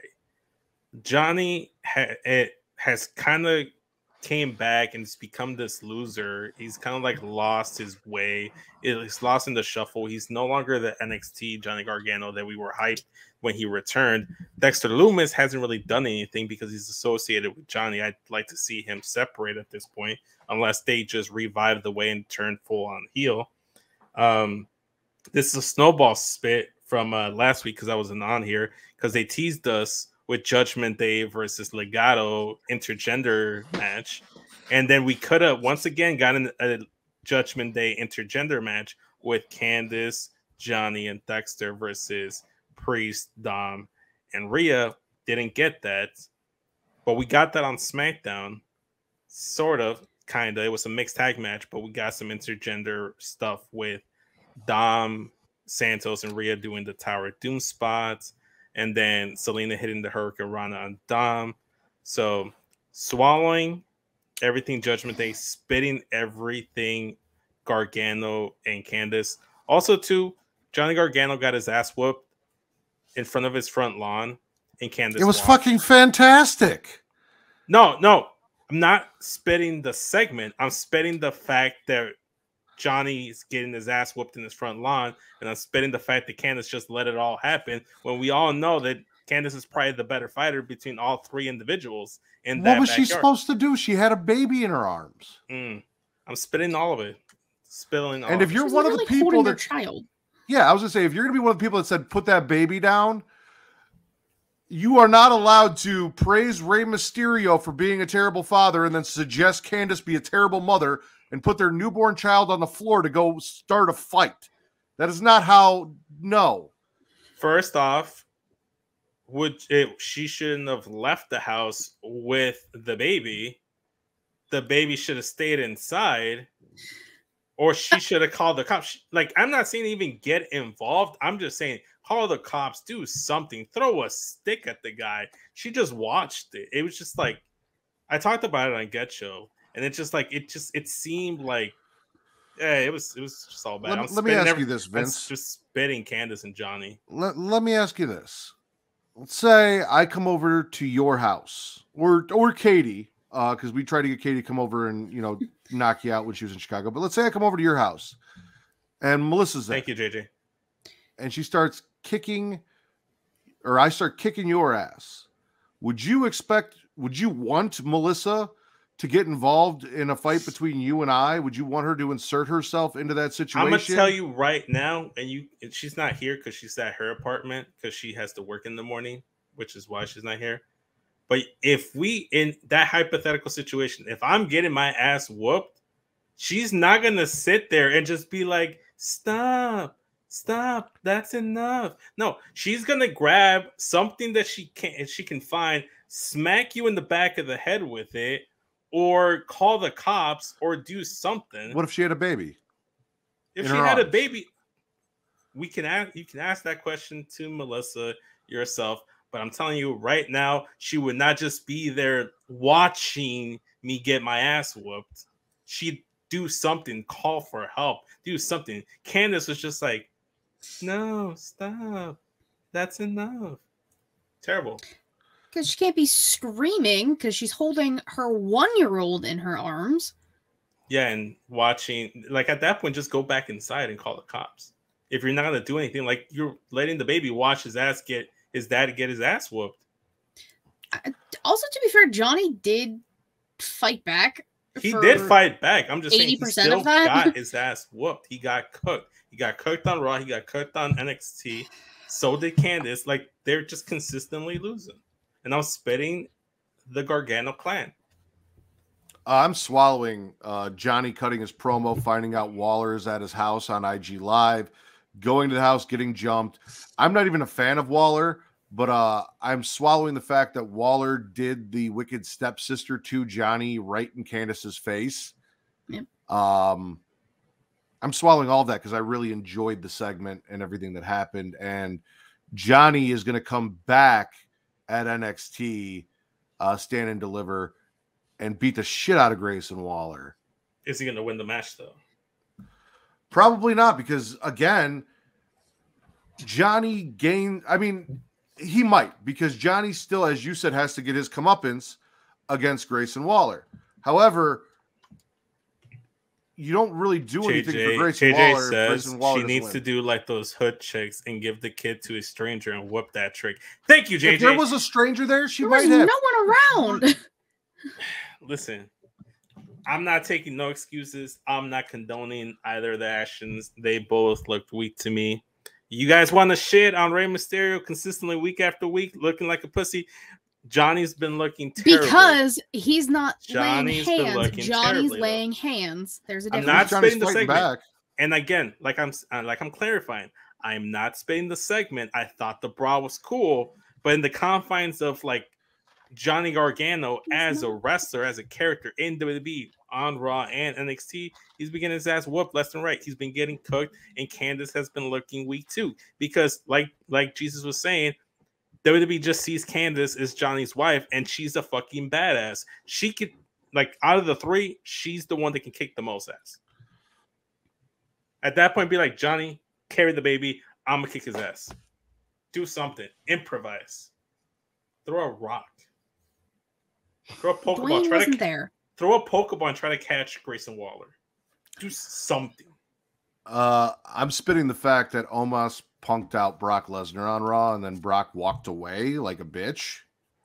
Johnny ha- it has kind of came back and it's become this loser. He's kind of like lost his way. He's lost in the shuffle. He's no longer the N X T Johnny Gargano that we were hyped when he returned. Dexter Lumis hasn't really done anything because he's associated with Johnny. I'd like to see him separate at this point, unless they just revive the way and turn full on heel. Um, this is a snowball spit from uh, last week because I wasn't on here, because they teased us with Judgment Day versus Legado intergender match. And then we could have once again gotten a Judgment Day intergender match with Candice, Johnny, and Dexter versus Priest, Dom, and Rhea. Didn't get that. But we got that on SmackDown. Sort of, kind of. It was a mixed tag match, but we got some intergender stuff with Dom, Santos, and Rhea doing the Tower of Doom spots. And then Selena hitting the Hurricane Rana on Dom. So swallowing everything Judgment Day, spitting everything Gargano and Candice. Also, too, Johnny Gargano got his ass whooped in front of his front lawn, and Candice It was watched. fucking fantastic. No, no. I'm not spitting the segment. I'm spitting the fact that Johnny's getting his ass whooped in his front lawn, and I'm spitting the fact that Candice just let it all happen when we all know that Candice is probably the better fighter between all three individuals in that What was backyard. she supposed to do? She had a baby in her arms. Mm. I'm spitting all of it. Spilling all and if of you're it. one of the people that child. Yeah, I was gonna say, if you're gonna be one of the people that said put that baby down, you are not allowed to praise Rey Mysterio for being a terrible father and then suggest Candice be a terrible mother and put their newborn child on the floor to go start a fight. That is not how. No. First off, would it, she shouldn't have left the house with the baby. The baby should have stayed inside, or she should have called the cops. Like, I'm not saying even get involved. I'm just saying call the cops, do something, throw a stick at the guy. She just watched it. It was just like, I talked about it on Get Show, and it just like it just it seemed like, yeah, it was it was just all bad. Let, let me ask every, you this, Vince. Just spitting Candice and Johnny. Let, let me ask you this. Let's say I come over to your house, or or Katie, because uh, we tried to get Katie to come over and, you know, knock you out when she was in Chicago. But let's say I come over to your house, and Melissa's there. Thank you, J J. And she starts kicking, or I start kicking your ass. Would you expect, would you want Melissa to get involved in a fight between you and I? Would you want her to insert herself into that situation? I'm gonna tell you right now, and you, and she's not here because she's at her apartment because she has to work in the morning, which is why she's not here. But if we, in that hypothetical situation, if I'm getting my ass whooped, she's not gonna sit there and just be like, "Stop, stop, that's enough." No, she's gonna grab something that she can, she can find, smack you in the back of the head with it, or call the cops, or do something. What if she had a baby? If she had arms? a baby, we can ask. You can ask that question to Melissa yourself. But I'm telling you right now, she would not just be there watching me get my ass whooped. She'd do something, call for help, do something. Candace was just like, "No, stop. That's enough." Terrible. Because she can't be screaming because she's holding her one-year-old in her arms. Yeah, and watching, like at that point, just go back inside and call the cops. If you're not going to do anything, like you're letting the baby watch his ass get, his dad get his ass whooped. Also, to be fair, Johnny did fight back. He did fight back. I'm just saying he still of that? got his ass whooped. He got cooked. He got cooked on Raw. He got cooked on N X T. So did Candace. Like, they're just consistently losing. And I'm spitting the Gargano clan. Uh, I'm swallowing uh, Johnny cutting his promo, finding out Waller is at his house on I G Live, going to the house, getting jumped. I'm not even a fan of Waller, but uh, I'm swallowing the fact that Waller did the wicked stepsister to Johnny right in Candace's face. Yep. Um, I'm swallowing all of that because I really enjoyed the segment and everything that happened. And Johnny is going to come back at N X T, uh, stand and deliver, and beat the shit out of Grayson Waller. Is he going to win the match, though? Probably not, because, again, Johnny gained... I mean, he might, because Johnny still, as you said, has to get his comeuppance against Grayson Waller. However, you don't really do J J, anything for Grayson J J Waller. Says Grayson Waller she needs win. to do like those hood chicks and give the kid to a stranger and whoop that trick. Thank you, J J. If there was a stranger there, she there might was have. no one around. Listen, I'm not taking no excuses. I'm not condoning either of the actions. They both looked weak to me. You guys want to shit on Rey Mysterio consistently week after week, looking like a pussy? Johnny's been looking terrible. Because he's not Johnny's laying been hands. looking Johnny's terribly, laying hands. There's a I'm difference. not spitting the fighting segment. back. And again, like I'm uh, like I'm clarifying, I'm not spitting the segment. I thought the bra was cool, but in the confines of like Johnny Gargano He's as not. a wrestler, as a character in W W E, on Raw and N X T, he's been getting his ass whooped left and right. He's been getting cooked, and Candace has been looking weak too. Because like like Jesus was saying, W W E just sees Candace as Johnny's wife, and she's a fucking badass. She could, like, out of the three, she's the one that can kick the most ass. At that point, be like, Johnny, carry the baby. I'm gonna kick his ass. Do something. Improvise. Throw a rock. Throw a Pokeball. Dwayne Try wasn't to there. throw a Pokeball and try to catch Grayson Waller. Do something. Uh, I'm spitting the fact that Omos punked out Brock Lesnar on Raw, and then Brock walked away like a bitch.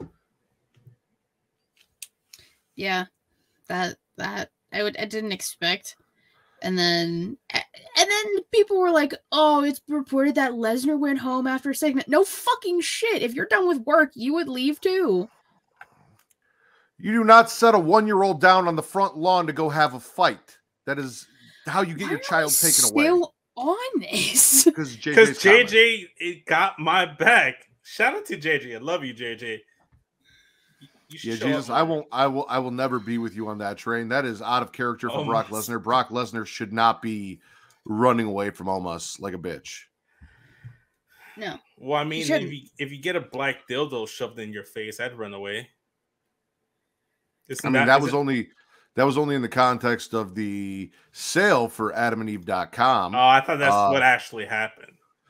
Yeah, that that I would I didn't expect. And then and then people were like, "Oh, it's reported that Lesnar went home after a segment." No fucking shit. If you're done with work, you would leave too. You do not set a one-year-old down on the front lawn to go have a fight. That is how you get Why your are child we taken away. Still on this? Because Because J J it got my back. Shout out to J J. I love you, J J. You should Yeah, show Jesus, up I more. won't. I will. I will never be with you on that train. That is out of character for Omos. Brock Lesnar. Brock Lesnar should not be running away from Omos like a bitch. No. Well, I mean, if shouldn't. you, if you get a black dildo shoved in your face, I'd run away. Isn't I mean, that was is it- only that was only in the context of the sale for Adam and Eve dot com. Oh, I thought that's Uh, what actually happened.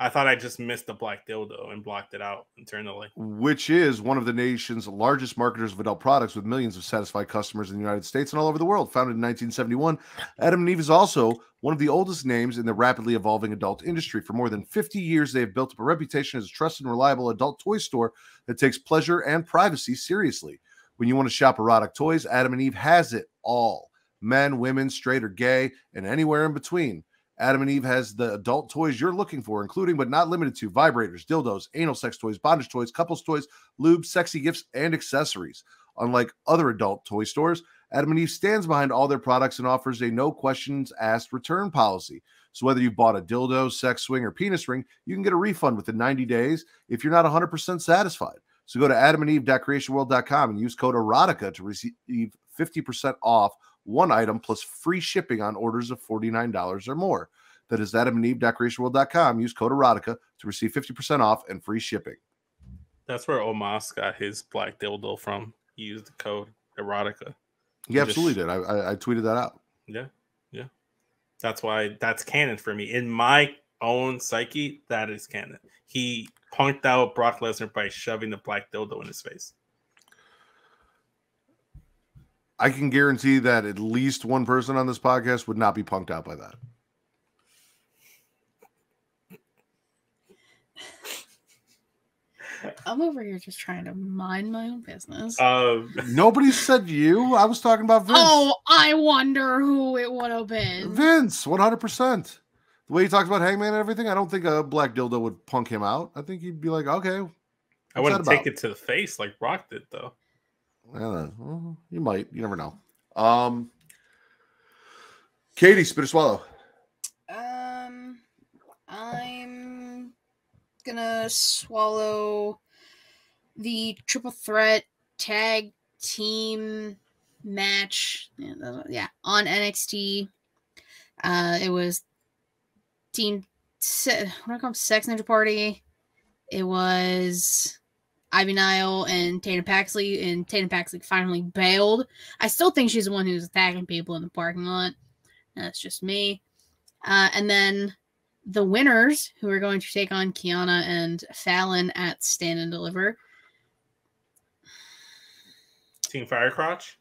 I thought I just missed the black dildo and blocked it out internally. Which is one of the nation's largest marketers of adult products with millions of satisfied customers in the United States and all over the world. Founded in nineteen seventy-one, Adam and Eve is also one of the oldest names in the rapidly evolving adult industry. For more than fifty years, they have built up a reputation as a trusted and reliable adult toy store that takes pleasure and privacy seriously. When you want to shop erotic toys, Adam and Eve has it all. Men, women, straight or gay, and anywhere in between. Adam and Eve has the adult toys you're looking for, including but not limited to vibrators, dildos, anal sex toys, bondage toys, couples toys, lube, sexy gifts, and accessories. Unlike other adult toy stores, Adam and Eve stands behind all their products and offers a no questions asked return policy. So whether you bought a dildo, sex swing, or penis ring, you can get a refund within ninety days if you're not one hundred percent satisfied. So go to adam and eve dot creation world dot com and use code erotica to receive fifty percent off one item plus free shipping on orders of forty-nine dollars or more. That is adam and eve dot creation world dot com. Use code erotica to receive fifty percent off and free shipping. That's where Omas got his black dildo from. He used the code erotica. He absolutely did. I, I I tweeted that out. Yeah, yeah. That's why that's canon for me. In my own psyche, that is canon. He punked out Brock Lesnar by shoving the black dildo in his face. I can guarantee that at least one person on this podcast would not be punked out by that. I'm over here just trying to mind my own business. Um, Nobody said you. I was talking about Vince. Oh, I wonder who it would have been. Vince, one hundred percent. The way he talks about Hangman and everything, I don't think a black dildo would punk him out. I think he'd be like, okay. I wouldn't take it to the face like Brock did, though. Well, well, you might. You never know. Um, Katie, spit or swallow. Um, I'm gonna swallow the triple threat tag team match. Yeah, on N X T. Uh, it was team. Se- what do I call them? Sex Ninja Party. It was Ivy Nile and Tatum Paxley, and Tatum Paxley finally bailed. I still think she's the one who's attacking people in the parking lot. That's just me. Uh, and then the winners, who are going to take on Kiana and Fallon at Stand and Deliver. Team Firecrotch?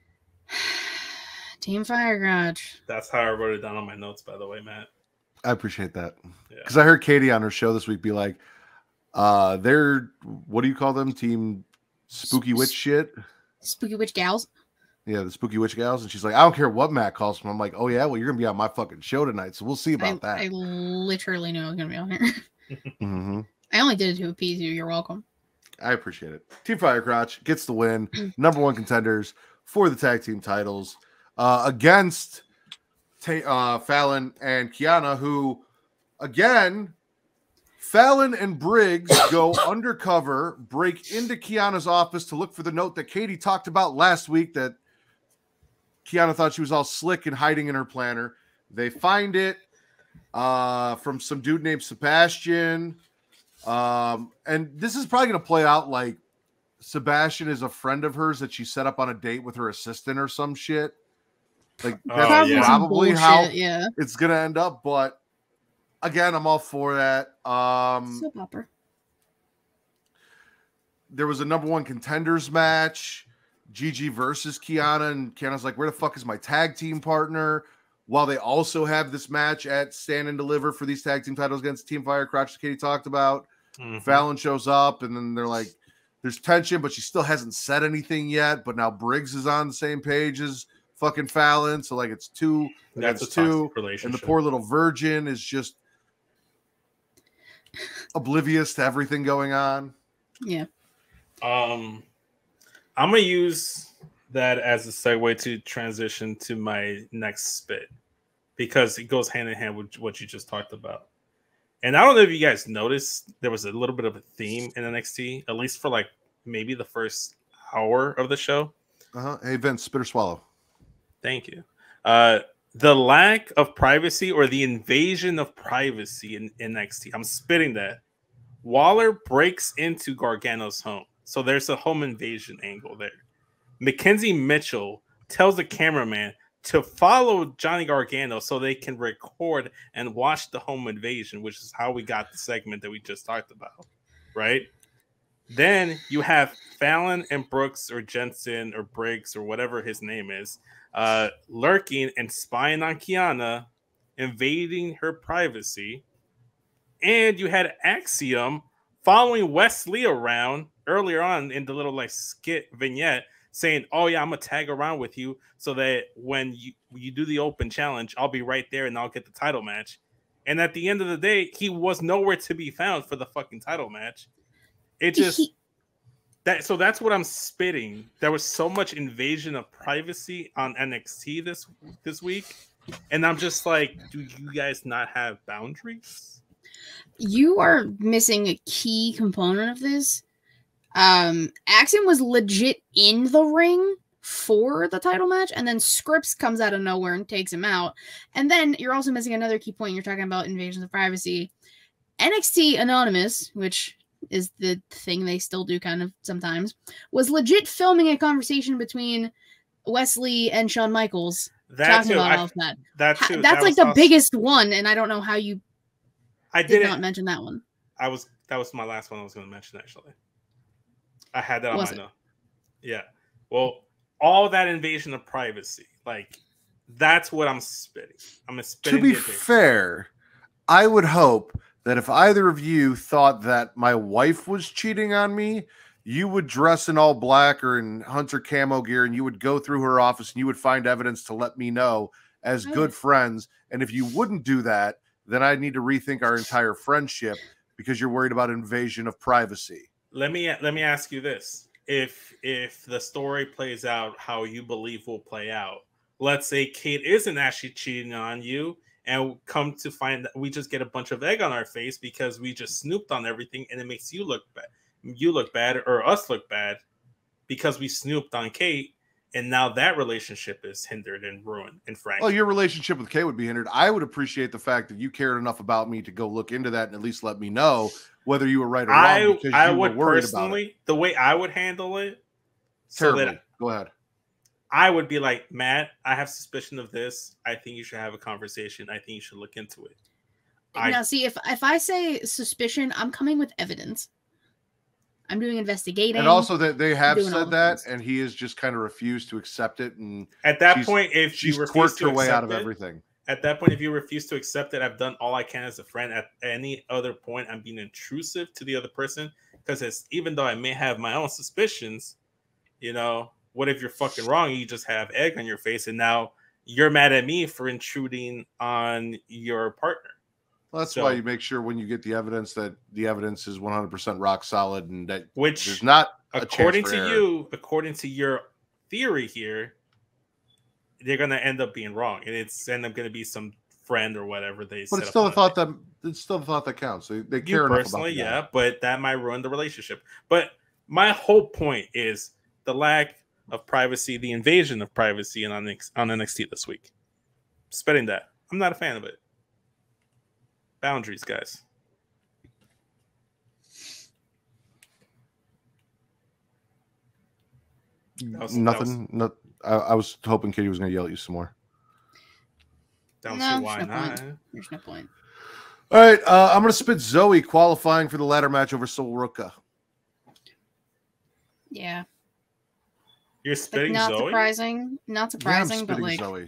Team Firecrotch. That's how I wrote it down on my notes, by the way, Matt. I appreciate that. Because Yeah. I heard Katie on her show this week be like, uh, they're, what do you call them? Team Spooky Witch shit? Spooky Witch Gals. Yeah, the Spooky Witch Gals. And she's like, I don't care what Matt calls them. I'm like, oh, yeah, well, you're going to be on my fucking show tonight. So we'll see about I, that. I literally knew I was going to be on here. Mm-hmm. I only did it to appease you. You're welcome. I appreciate it. Team Firecrotch gets the win. Number one contenders for the tag team titles uh, against Ta- uh, Fallon and Kiana, who, again, Fallon and Briggs go undercover, break into Kiana's office to look for the note that Katie talked about last week that Kiana thought she was all slick and hiding in her planner. They find it uh, from some dude named Sebastian. Um, and this is probably going to play out like Sebastian is a friend of hers that she set up on a date with her assistant or some shit. Like that's Oh, yeah. probably Bullshit, how yeah. it's going to end up. But again, I'm all for that. Um, Soap opera. there was a number one contenders match, Gigi versus Kiana, and Kiana's like, where the fuck is my tag team partner? While they also have this match at Stand and Deliver for these tag team titles against Team Firecrotch that Katie talked about. Mhm. Fallon shows up, and then they're like, there's tension, but she still hasn't said anything yet. But now Briggs is on the same page as fucking Fallon. So, like, it's two That's against a toxic two. relationship. And the poor little virgin is just oblivious to everything going on. Yeah. Um, I'm gonna use that as a segue to transition to my next spit because it goes hand in hand with what you just talked about. And I don't know if you guys noticed, there was a little bit of a theme in N X T, at least for like maybe the first hour of the show. Uh-huh. Hey, Vince, spit or swallow. Thank you. Uh, the lack of privacy or the invasion of privacy in, in N X T. I'm spitting that. Waller breaks into Gargano's home. So there's a home invasion angle there. Mackenzie Mitchell tells the cameraman to follow Johnny Gargano so they can record and watch the home invasion, which is how we got the segment that we just talked about, right? Then you have Fallon and Brooks or Jensen or Briggs or whatever his name is, uh, lurking and spying on Kiana, invading her privacy. And you had Axiom following Wesley around earlier on in the little like skit vignette saying, oh yeah, I'm gonna tag around with you so that when you, you do the open challenge, I'll be right there and I'll get the title match. And at the end of the day, he was nowhere to be found for the fucking title match. It just he, that so that's what I'm spitting. There was so much invasion of privacy on N X T this this week, and I'm just like, do you guys not have boundaries? You are missing a key component of this. Um, Axiom was legit in the ring for the title match, and then Scripps comes out of nowhere and takes him out. And then you're also missing another key point. You're talking about invasions of privacy. N X T Anonymous, which is the thing they still do kind of sometimes, was legit filming a conversation between Wesley and Shawn Michaels that talking too. about I, all of that. That too. That's that like the awesome. biggest one, and I don't know how you I did did not mention that one. I was that was my last one I was going to mention actually. I had that on was my it? note. Yeah. Well, all that invasion of privacy, like that's what I'm spitting. I'm spitting. To be fair, I would hope that if either of you thought that my wife was cheating on me, you would dress in all black or in hunter camo gear and you would go through her office and you would find evidence to let me know as good friends. And if you wouldn't do that, then I need to rethink our entire friendship because you're worried about invasion of privacy. Let me let me ask you this. If if the story plays out how you believe will play out, let's say Kate isn't actually cheating on you, and come to find that we just get a bunch of egg on our face because we just snooped on everything, and it makes you look bad. You look bad, or us look bad, because we snooped on Kate, and now that relationship is hindered and ruined and franked. Well, your relationship with Kate would be hindered. I would appreciate the fact that you cared enough about me to go look into that and at least let me know whether you were right or wrong. I, because I you would were worried personally, about it. The way I would handle it, Terribly. so that Go ahead. I would be like, Matt, I have suspicion of this. I think you should have a conversation. I think you should look into it. Now, I, see, if if I say suspicion, I'm coming with evidence. I'm doing investigating. And also that they have doing all said the that, things. and he has just kind of refused to accept it. And at that she's- point, if she's you refuse quirked to her way accept out of it, everything. At that point, if you refuse to accept it, I've done all I can as a friend. At any other point, I'm being intrusive to the other person because even though I may have my own suspicions, you know, what if you're fucking wrong? You just have egg on your face, and now you're mad at me for intruding on your partner. Well, that's So- why you make sure when you get the evidence that the evidence is one hundred percent rock solid and that Which, there's not a according chance for to error. you, according to your theory here, they're gonna end up being wrong, and it's end up gonna be some friend or whatever they. But set it's up still on a it. thought that it's still a thought that counts. They, they care You enough personally, about the guy. yeah, but that might ruin the relationship. But my whole point is the lack of privacy, the invasion of privacy, and on N X- on N X T this week. Spitting that, I'm not a fan of it. Boundaries, guys. That was- that Nothing. No, I, I was hoping Kitty was going to yell at you some more. Don't No, see why there's no not. point. There's no point. All right, uh, I'm going to spit Zoe qualifying for the ladder match over Sol Ruka. Yeah. You're Like, spitting not Zoe. surprising. Not Yeah, I'm surprising, but spitting like Zoe.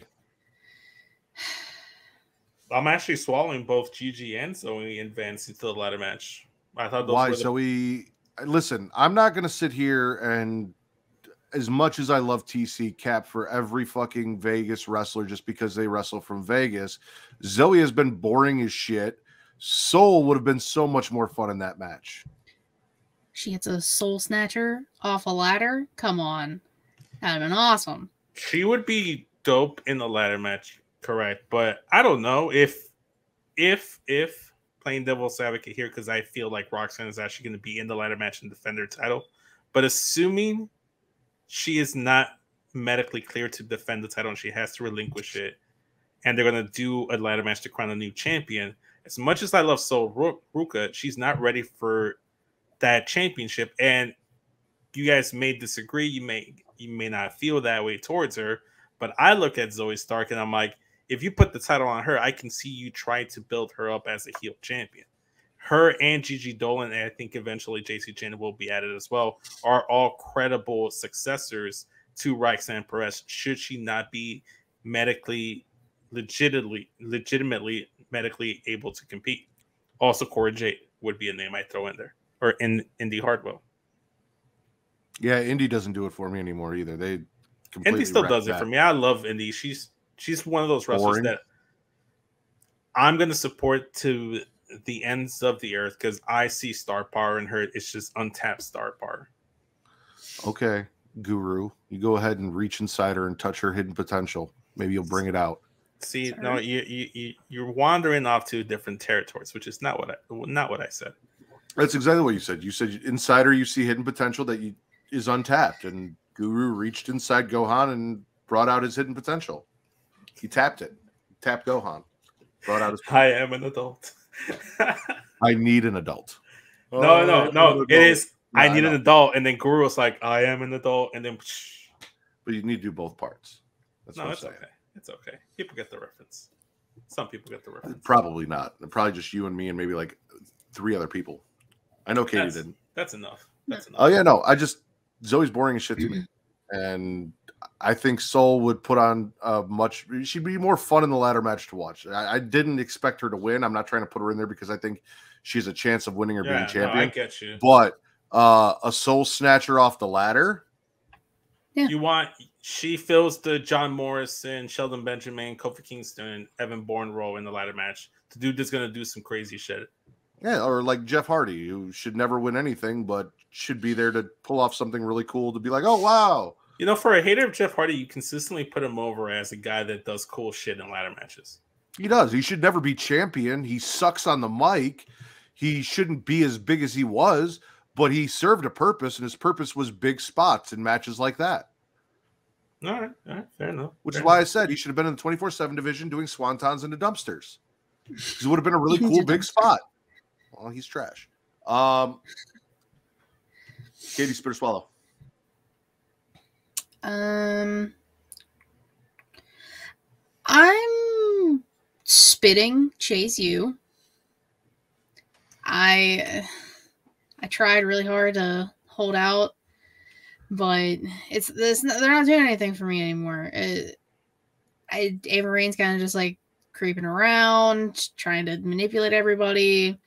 I'm actually swallowing both Gigi and Zoe in advance into the ladder match. I thought those Why, were the Zoe? Listen, I'm not going to sit here and, as much as I love T C, cap for every fucking Vegas wrestler just because they wrestle from Vegas. Zoe has been boring as shit. Soul would have been so much more fun in that match. she gets a soul snatcher off a ladder. Come on. That'd have been awesome. She would be dope in the ladder match, correct? But I don't know if, if, if playing devil's advocate here, because I feel like Roxanne is actually going to be in the ladder match and defend her title. But assuming she is not medically cleared to defend the title and she has to relinquish it, and they're going to do a ladder match to crown a new champion. As much as I love Sol Ruka, she's not ready for that championship. And you guys may disagree. You may you may not feel that way towards her, But I look at Zoe Stark and I'm like, if you put the title on her, I can see you try to build her up as a heel champion. Her and Gigi Dolan, and I think eventually J C Jen will be added as well, are all credible successors to Roxanne Perez. Should she not be medically, legitimately, legitimately medically able to compete? Also, Cora Jade would be a name I'd throw in there, or in Indy Hartwell. Yeah, Indy doesn't do it for me anymore either. They completely Indy still wrecked does it that. for me. I love Indy. She's she's one of those wrestlers Boring. that I'm going to support to the ends of the earth because I see star power in her. It's just untapped star power. Okay, Guru, you go ahead and reach inside her and touch her hidden potential. Maybe you'll bring it out. See, Sorry. no, you you you you're wandering off to different territories, which is not what I not what I said. That's exactly what you said. You said inside her you see hidden potential that you, is untapped, and Guru reached inside Gohan and brought out his hidden potential. He tapped it. Tapped Gohan. Brought out his potential. I am an adult. I need an adult. No, no, no. It is no, I need I an adult, and then Guru was like, I am an adult, and then but you need to do both parts. That's no, what it's I'm saying. okay. It's okay. People get the reference. Some people get the reference. Probably not. Probably just you and me and maybe like three other people. I know Katie that's, didn't. That's enough. That's enough. Oh yeah, no. I just Zoe's boring as shit to me, and I think Soul would put on a much. She'd be more fun in the ladder match to watch. I, I didn't expect her to win. I'm not trying to put her in there because I think she has a chance of winning or yeah, being champion. No, I get you. But uh, a Soul snatcher off the ladder. Yeah. You want she fills the John Morrison, Sheldon Benjamin, Kofi Kingston, Evan Bourne role in the ladder match. The dude is gonna do some crazy shit. Yeah, or like Jeff Hardy, who should never win anything, but should be there to pull off something really cool to be like, oh wow. You know, for a hater of Jeff Hardy, you consistently put him over as a guy that does cool shit in ladder matches. He does. He should never be champion. He sucks on the mic. He shouldn't be as big as he was, but he served a purpose, and his purpose was big spots in matches like that. All right, all right, fair enough. Which fair is why enough. I said he should have been in the twenty-four seven division doing swantons into dumpsters. Because it would have been a really cool big spot. Well, he's trash. Um, Katie, spit or swallow? Um, I'm spitting Chase U. I I tried really hard to hold out, but it's this. They're not doing anything for me anymore. It, I Ava Rain's kind of just like creeping around, trying to manipulate everybody.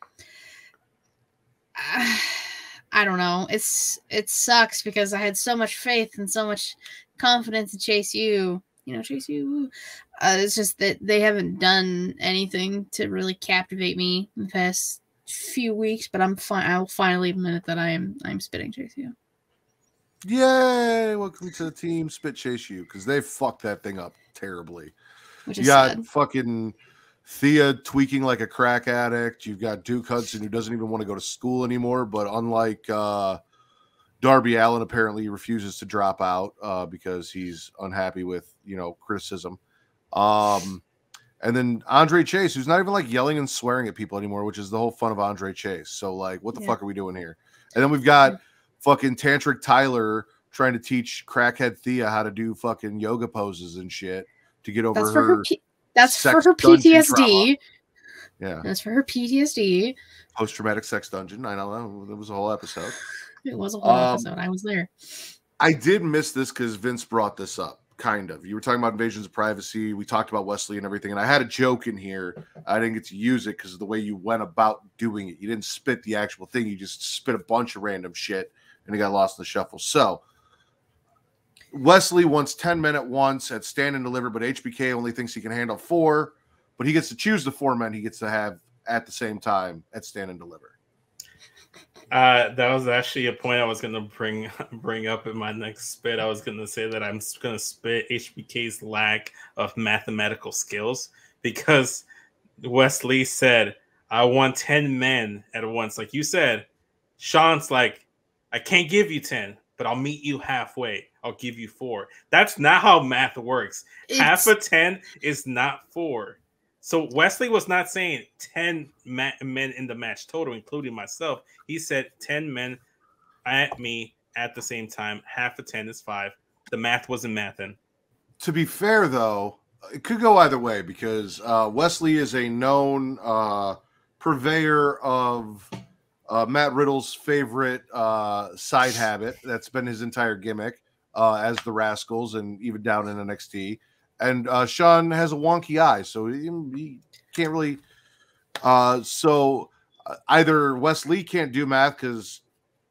I, I don't know. It's it sucks because I had so much faith and so much confidence in Chase U. You know, Chase U. Uh, it's just that they haven't done anything to really captivate me in the past few weeks. But I'm fine. I will finally admit that I am. I'm spitting Chase U. Yay! Welcome to the team Spit Chase U, because they fucked that thing up terribly. Which you is got sad. fucking Thea tweaking like a crack addict. You've got Duke Hudson, who doesn't even want to go to school anymore. But unlike uh, Darby Allin, apparently refuses to drop out uh, because he's unhappy with, you know, criticism. Um, and then Andre Chase, who's not even like yelling and swearing at people anymore, which is the whole fun of Andre Chase. So like, what the Yeah. fuck are we doing here? And then we've got fucking Tantric Tyler trying to teach crackhead Thea how to do fucking yoga poses and shit to get over That's for her. her. P- that's for sex her dungeon P T S D. Yeah. That's for her P T S D. Post-traumatic sex dungeon. I don't know. It was a whole episode. It was a whole Um, episode. I was there. I did miss this because Vince brought this up, kind of. You were talking about invasions of privacy. We talked about Wesley and everything, and I had a joke in here. I didn't get to use it because of the way you went about doing it. You didn't spit the actual thing. You just spit a bunch of random shit, and it got lost in the shuffle. So, Wesley wants ten men at once at stand and deliver, but H B K only thinks he can handle four, but he gets to choose the four men he gets to have at the same time at stand and deliver. Uh, that was actually a point I was going to bring bring up in my next spit. I was going to say that I'm going to spit H B K's lack of mathematical skills because Wesley said, I want ten men at once. Like you said, Sean's like, I can't give you ten, but I'll meet you halfway. I'll give you four. That's not how math works. It's... Half of ten is not four. So Wesley was not saying ten ma- men in the match total, including myself. He said ten men at me at the same time. Half of ten is five. The math wasn't mathing. to be fair, though, it could go either way because uh, Wesley is a known uh, purveyor of uh, Matt Riddle's favorite uh, side habit. That's been his entire gimmick uh, as the Rascals and even down in N X T. And uh, Sean has a wonky eye, so he, he can't really. Uh, so uh, either Wesley can't do math because,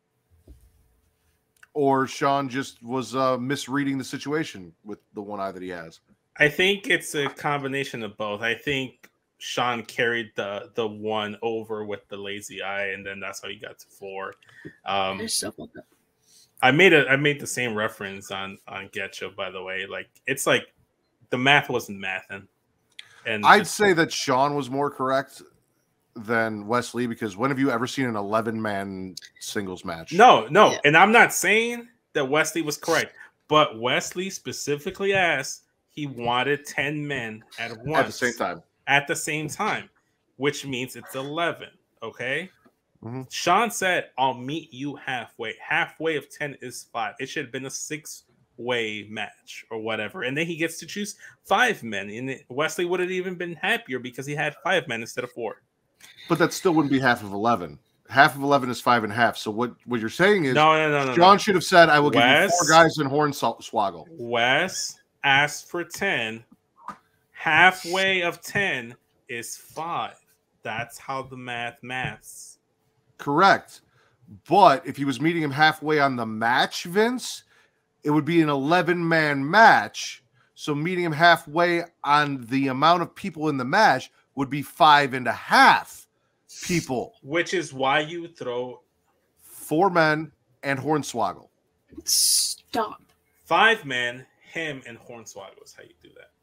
or Sean just was uh, misreading the situation with the one eye that he has. I think it's a combination of both. I think Sean carried the the one over with the lazy eye, and then that's how he got to four. Um, I made a I made the same reference on on Getcha, by the way. Like it's like the math wasn't mathing. And I'd just, say that Sean was more correct than Wesley because when have you ever seen an eleven man singles match? No, no, Yeah. and I'm not saying that Wesley was correct, but Wesley specifically asked he wanted ten men at once At the same time. At the same time, which means it's eleven. Okay. Mm-hmm. Sean said, "I'll meet you halfway." Halfway of ten is five. It should have been a six-way match or whatever, and then he gets to choose five men. And it, Wesley would have even been happier because he had five men instead of four. But that still wouldn't be half of eleven. Half of eleven is five and a half. So what, what you're saying is No, no, no, no. Sean no. should have said, I will give Wes, you four guys in Hornswoggle. Wes asked for ten. Halfway of ten is five. That's how the math maths. Correct. But if he was meeting him halfway on the match, Vince, it would be an eleven man match. So meeting him halfway on the amount of people in the match would be five and a half people. Which is why you throw four men and Hornswoggle. Stop. Five men, him, and Hornswoggle is how you do that.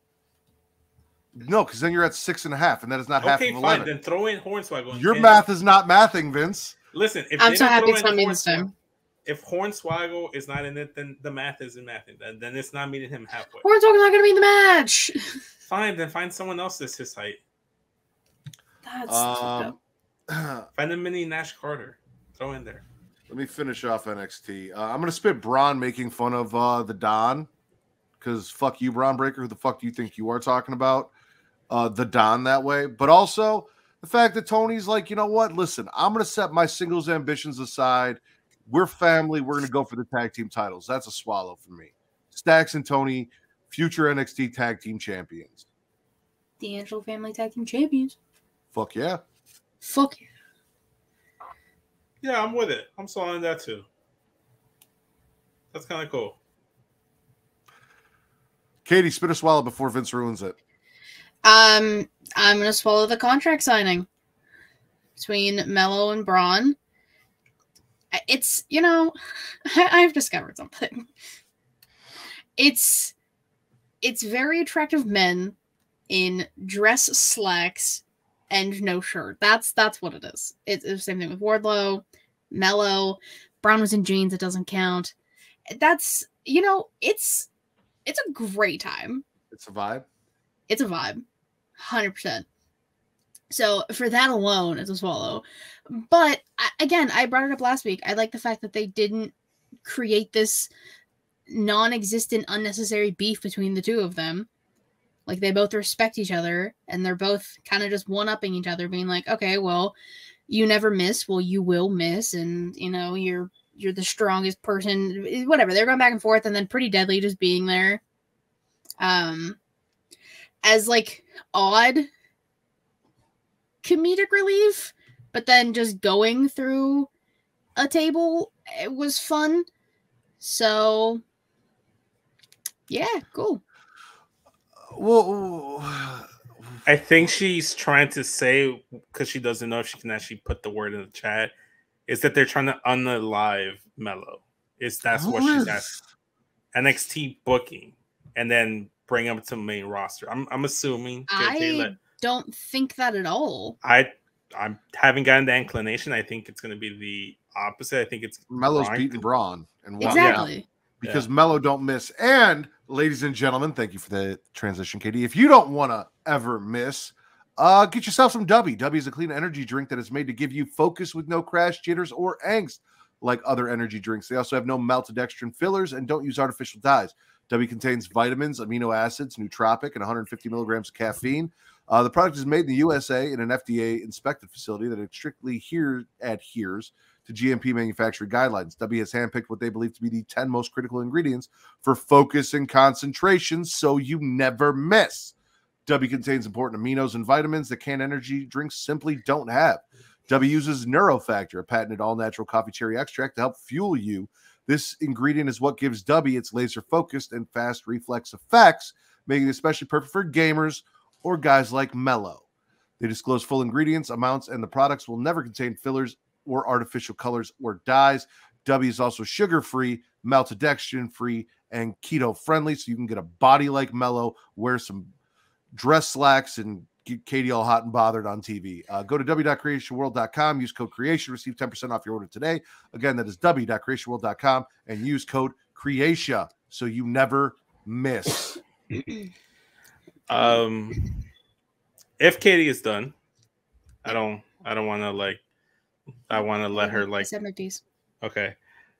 No, because then you're at six and a half, and that is not half Okay, of fine. eleven. Then throw in Hornswoggle. Your and math is not mathing, Vince. Listen, if I'm they so don't happy throw it's in not me this Hornswoggle- time. If Hornswoggle is not in it, then the math isn't mathing. Then, then it's not meeting him halfway. Hornswoggle's not going to be in the match. Fine, then find someone else that's his height. That's Um, Find a mini Nash Carter. Throw in there. let me finish off N X T. Uh, I'm going to spit Braun making fun of uh, the Don because fuck you, Braun Breaker. Who the fuck do you think you are talking about? Uh, the Don that way. But also the fact that Tony's like, you know what? Listen, I'm going to set my singles ambitions aside. We're family. We're going to go for the tag team titles. That's a swallow for me. Stacks and Tony, future N X T tag team champions. the Angel Family Tag Team Champions. Fuck yeah. Fuck yeah. Yeah, I'm with it. I'm swallowing that too. That's kind of cool. Katie, spit a swallow before Vince ruins it. Um, I'm gonna swallow the contract signing between Mello and Braun. It's, you know, I've discovered something. It's it's very attractive men in dress slacks and no shirt. That's that's what it is. It's, it's the same thing with Wardlow, Mello. Braun was in jeans. It doesn't count. That's, you know, it's it's a great time. It's a vibe. It's a vibe. one hundred percent. So for that alone, it's a swallow. But I, again, I brought it up last week. I like the fact that they didn't create this non-existent, unnecessary beef between the two of them. Like, they both respect each other, and they're both kind of just one-upping each other, being like, okay, well, you never miss. Well, you will miss, and, you know, you're you're the strongest person. Whatever. They're going back and forth, and then Pretty Deadly just being there. Um, as, like, odd comedic relief, but then just going through a table, it was fun. So, yeah, cool. Well, I think she's trying to say, because she doesn't know if she can actually put the word in the chat, is that they're trying to unalive Mello. Is that's what she's asking. N X T booking, and then bring him to the main roster. I'm I'm assuming. I they let, don't think that at all. I I haven't gotten the inclination. I think it's going to be the opposite. I think it's Mello's Braun. beating Braun and won. Exactly. Yeah, because yeah. Mello don't miss. And ladies and gentlemen, thank you for the transition, Katie. If you don't want to ever miss, uh, get yourself some W. W is a clean energy drink that is made to give you focus with no crash, jitters, or angst like other energy drinks. They also have no maltodextrin fillers and don't use artificial dyes. W contains vitamins, amino acids, nootropic, and one hundred fifty milligrams of caffeine. Uh, the product is made in the U S A in an F D A-inspected facility that strictly here adheres to G M P manufacturing guidelines. W has handpicked what they believe to be the ten most critical ingredients for focus and concentration, so you never miss. W contains important aminos and vitamins that canned energy drinks simply don't have. W uses Neurofactor, a patented all-natural coffee cherry extract, to help fuel you. This ingredient is what gives W its laser-focused and fast reflex effects, making it especially perfect for gamers or guys like Mello. They disclose full ingredients, amounts, and the products will never contain fillers or artificial colors or dyes. W is also sugar-free, maltodextrin-free, and keto-friendly, so you can get a body like Mello, wear some dress slacks, and get Katie all hot and bothered on T V. Uh, go to w dot creation world dot com, use code CREATION, receive ten percent off your order today. Again, that is w dot creation world dot com, and use code CREATION so you never miss. um, if Katie is done, I don't, I don't want to like, I want to let her like. I said my piece. Okay.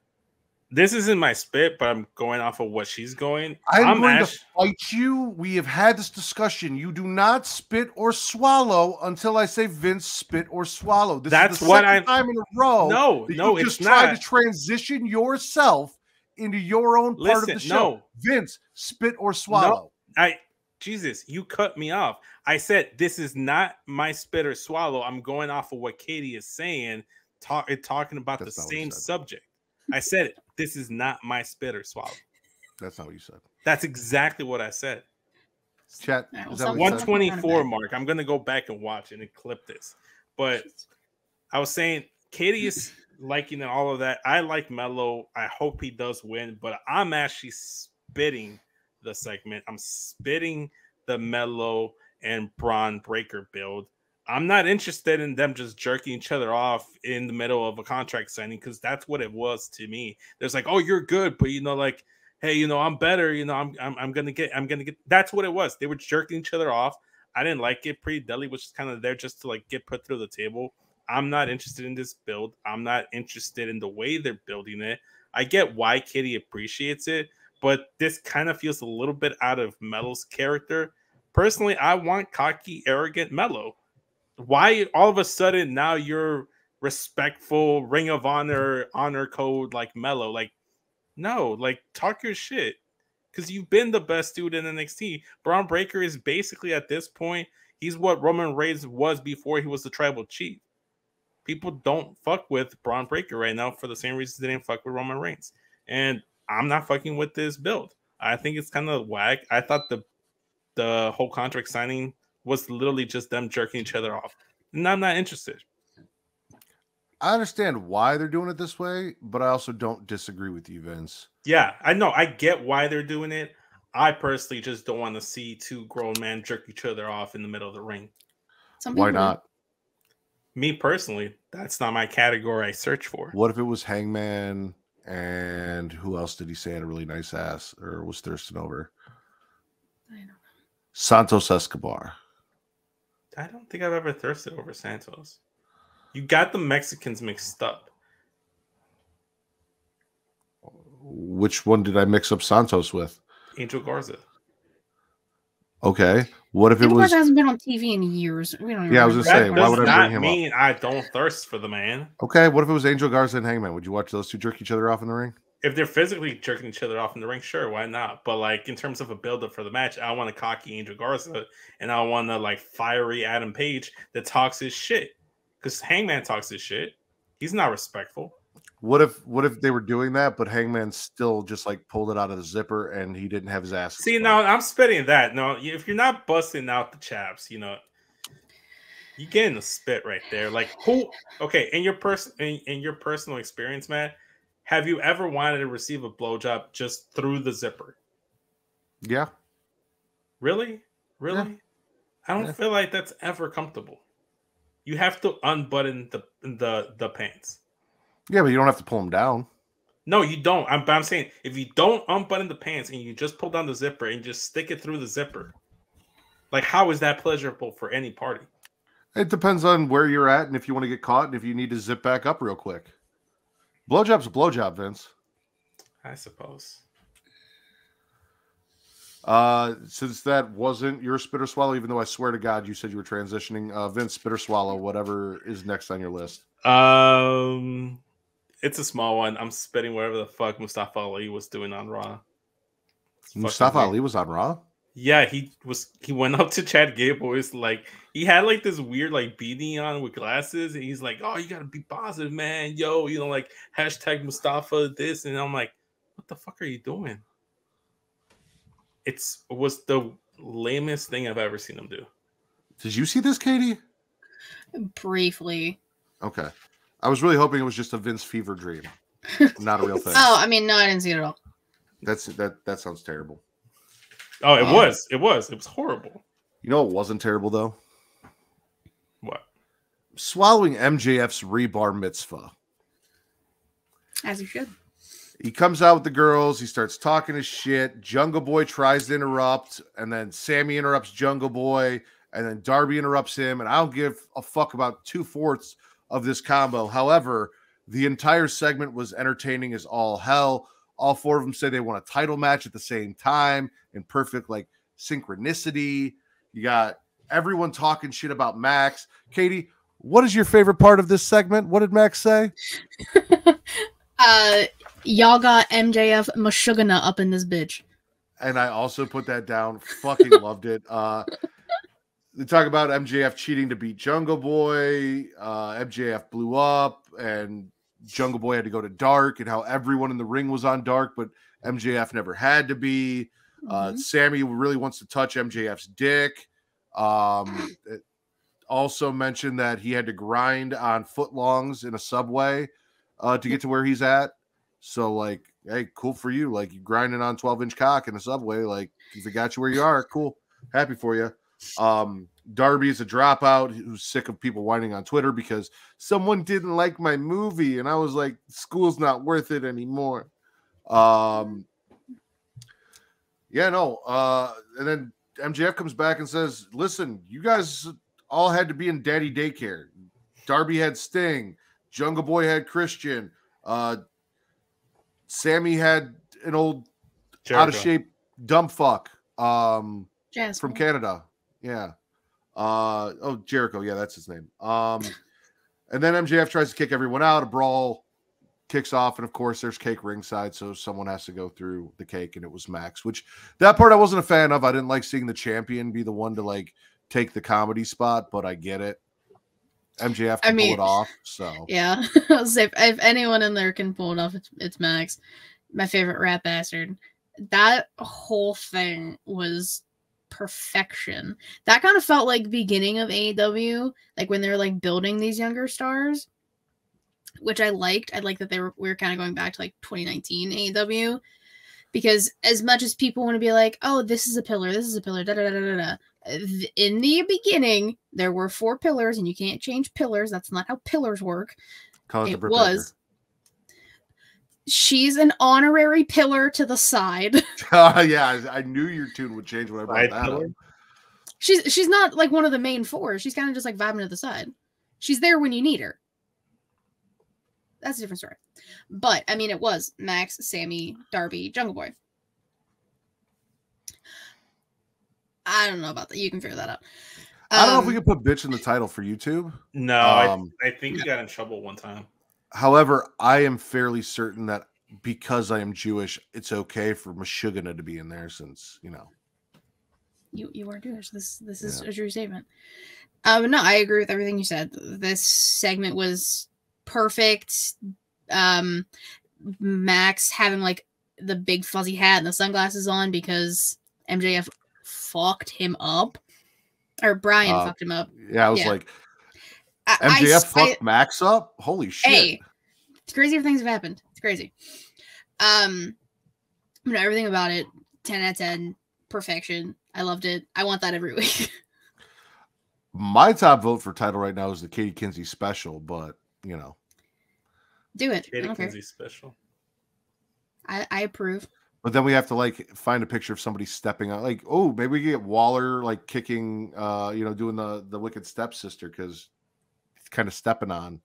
This isn't my spit, but I'm going off of what she's going. I'm, I'm going Ash- to fight you. We have had this discussion. You do not spit or swallow until I say Vince spit or swallow. This That's is the what second I'm time in a row. No, that no, you it's just tried not. to transition yourself into your own part Listen, of the show. no. Vince, spit or swallow. No, I Jesus, you cut me off. I said this is not my spit or swallow. I'm going off of what Katie is saying, talk, talking about That's the not what you same said. subject. I said it. This is not my spit or swallow. That's not what you said. That's exactly what I said. Chat. All right, Is well, that what you one said? twenty-four mark. I'm gonna go back and watch it and clip this. But I was saying Katie is liking and all of that. I like Mello. I hope he does win, but I'm actually spitting the segment. I'm spitting the Mello and Braun Breaker build. I'm not interested in them just jerking each other off in the middle of a contract signing, because that's what it was to me. There's like, oh, you're good, but you know, like, hey, you know, I'm better. You know, I'm I'm, I'm gonna get, I'm gonna get. That's what it was. They were jerking each other off. I didn't like it. Pretty Deli was just kind of there just to like get put through the table. I'm not interested in this build. I'm not interested in the way they're building it. I get why Kitty appreciates it, but this kind of feels a little bit out of Mello's character. Personally, I want cocky, arrogant Mello. Why all of a sudden now you're respectful, Ring of Honor, honor code like Mello? Like, no, like talk your shit. Because you've been the best dude in N X T. Braun Breaker is basically at this point, he's what Roman Reigns was before he was the tribal chief. People don't fuck with Braun Breaker right now for the same reasons they didn't fuck with Roman Reigns. And I'm not fucking with this build. I think it's kind of whack. I thought the the whole contract signing was literally just them jerking each other off. And I'm not interested. I understand why they're doing it this way, but I also don't disagree with you, Vince. Yeah, I know. I get why they're doing it. I personally just don't want to see two grown men jerk each other off in the middle of the ring. Some Why people- not? Me personally, that's not my category I search for. What if it was Hangman and who else did he say had a really nice ass or was thirsting over? I don't know. Santos Escobar. I don't think I've ever thirsted over Santos. You got the Mexicans mixed up. Which one did I mix up Santos with? Angel Garza. Okay. What if it Angel was? Garza hasn't been on T V in years. We don't even Yeah, I was remember. gonna say, That why does would I not bring him up? mean I don't thirst for the man. Okay. What if it was Angel Garza and Hangman? Would you watch those two jerk each other off in the ring? If they're physically jerking each other off in the ring, sure, why not? But like in terms of a build-up for the match, I want a cocky Angel Garza and I want a like fiery Adam Page that talks his shit. Because Hangman talks his shit. He's not respectful. What if what if they were doing that, but Hangman still just like pulled it out of the zipper and he didn't have his ass? See, exposed? now I'm spitting that. No, if you're not busting out the chaps, you know, you getting the spit right there. Like who? Okay, in your person, in, in your personal experience, Matt, have you ever wanted to receive a blowjob just through the zipper? Yeah. Really, really? Yeah. I don't Yeah. feel like that's ever comfortable. You have to unbutton the the the pants. Yeah, but you don't have to pull them down. No, you don't. I'm, but I'm saying if you don't unbutton the pants and you just pull down the zipper and just stick it through the zipper, like how is that pleasurable for any party? It depends on where you're at and if you want to get caught and if you need to zip back up real quick. Blowjob's a blowjob, Vince. I suppose. Uh, since that wasn't your spit or swallow, even though I swear to God you said you were transitioning, uh, Vince, spit or swallow, whatever is next on your list. Um, it's a small one. I'm spitting whatever the fuck Mustafa Ali was doing on Raw. It's Mustafa Ali was on Raw? Yeah, he was. He went up to Chad Gable. It's like he had like this weird like beanie on with glasses, and he's like, "Oh, you gotta be positive, man. Yo, you know, like hashtag Mustafa this." And I'm like, "What the fuck are you doing?" It's it was the lamest thing I've ever seen him do. Did you see this, Katie? Briefly. Okay, I was really hoping it was just a Vince fever dream, not a real thing. Oh, I mean, no, I didn't see it at all. That's that. That sounds terrible. Oh, it um, was. It was. It was horrible. You know what wasn't terrible, though? What? Swallowing M J F's rebar mitzvah. As you should. He comes out with the girls. He starts talking his shit. Jungle Boy tries to interrupt, and then Sammy interrupts Jungle Boy, and then Darby interrupts him, and I don't give a fuck about two-fourths of this combo. However, the entire segment was entertaining as all hell. All four of them said they want a title match at the same time in perfect like synchronicity. You got everyone talking shit about Max. Katie, what is your favorite part of this segment? What did Max say? uh, y'all got M J F Meshuggah up in this bitch. And I also put that down. Fucking loved it. Uh, they talk about M J F cheating to beat Jungle Boy. Uh, M J F blew up and Jungle Boy had to go to dark, and how everyone in the ring was on dark, but M J F never had to be. Uh, mm-hmm. Sammy really wants to touch M J F's dick. Um, it also mentioned that he had to grind on footlongs in a subway uh, to get to where he's at. So, like, hey, cool for you. Like, you grinding on twelve inch cock in a subway. Like, if it got you where you are, cool. Happy for you. Um, Darby is a dropout who's sick of people whining on Twitter because someone didn't like my movie, and I was like, school's not worth it anymore. Um, yeah, no. Uh, and then M J F comes back and says, listen, you guys all had to be in daddy daycare. Darby had Sting. Jungle Boy had Christian. Uh, Sammy had an old Jericho. Out of shape dumb fuck um, from Canada. Yeah. Uh, oh, Jericho. Yeah, that's his name. Um, and then M J F tries to kick everyone out. A brawl kicks off. And of course, there's cake ringside. So someone has to go through the cake. And it was Max, which that part I wasn't a fan of. I didn't like seeing the champion be the one to like take the comedy spot, but I get it. M J F can I mean, pull it off. So yeah, I'll say if, if anyone in there can pull it off, it's, it's Max, my favorite rat bastard. That whole thing was perfection. That kind of felt like beginning of A E W, like when they're like building these younger stars, which I liked. I like that they were we were kind of going back to like twenty nineteen A E W, because as much as people want to be like, oh, this is a pillar, this is a pillar, da da da da da. In the beginning, there were four pillars, and you can't change pillars. That's not how pillars work. It, it was. She's an honorary pillar to the side. uh, yeah, I, I knew your tune would change when I brought that up. She's she's not like one of the main four. She's kind of just like vibing to the side. She's there when you need her. That's a different story. But I mean, it was Max, Sammy, Darby, Jungle Boy. I don't know about that. You can figure that out. Um, I don't know if we can put bitch in the title for YouTube. No, um, I, I think no. he got in trouble one time. However, I am fairly certain that because I am Jewish, it's okay for Meshuggah to be in there since, you know. You you are Jewish. This this is yeah. a true statement. Um, no, I agree with everything you said. This segment was perfect. Um, Max having like the big fuzzy hat and the sunglasses on because M J F fucked him up, or Brian uh, fucked him up. Yeah, I was yeah. like, M J F I, fucked I, Max up. Holy shit! Hey, it's crazy. Things have happened. It's crazy. Um, you know, everything about it, ten out of ten, perfection. I loved it. I want that every week. My top vote for title right now is the Katie Kinsey special, but you know, do it. Katie Kinsey special. I I approve. But then we have to like find a picture of somebody stepping on, like, oh, maybe we get Waller like kicking, uh, you know, doing the the wicked stepsister because he's kind of stepping on.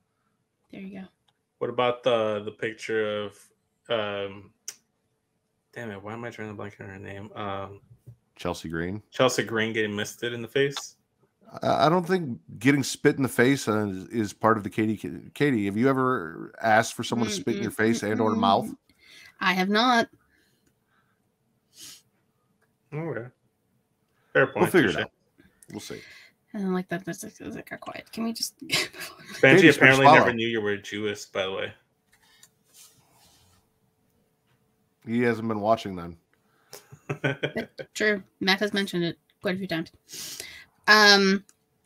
There you go. What about the the picture of um, Damn it! Why am I trying to blank on her name? Um, Chelsea Green. Chelsea Green getting misted in the face. I don't think getting spit in the face is, is part of the Katie. Katie, have you ever asked for someone to spit in your face and or mouth? I have not. Okay. Fair point. We'll figure it out. We'll see. I don't like that. That's like, like, got quiet. Can we just? Benji apparently never knew you were Jewish, by the way. He hasn't been watching then. True. Matt has mentioned it quite a few times. Um,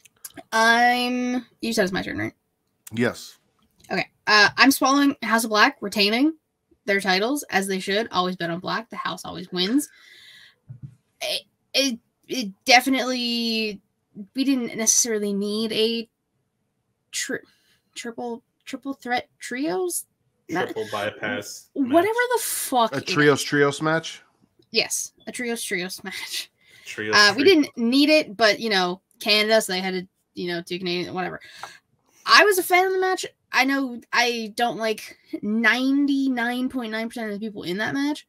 I'm. You said it's my turn, right? Yes. Okay. Uh, I'm swallowing House of Black, retaining their titles as they should. Always bet on Black. The house always wins. It, it, it definitely. We didn't necessarily need a tri- triple triple threat trios. Triple bypass. Whatever match. The fuck. A trios trios match? Yes, a trios trios match. Trios. Uh, we didn't need it, but you know, Canada, so they had to, you know, do Canadian, whatever. I was a fan of the match. I know I don't like ninety-nine point nine percent of the people in that match,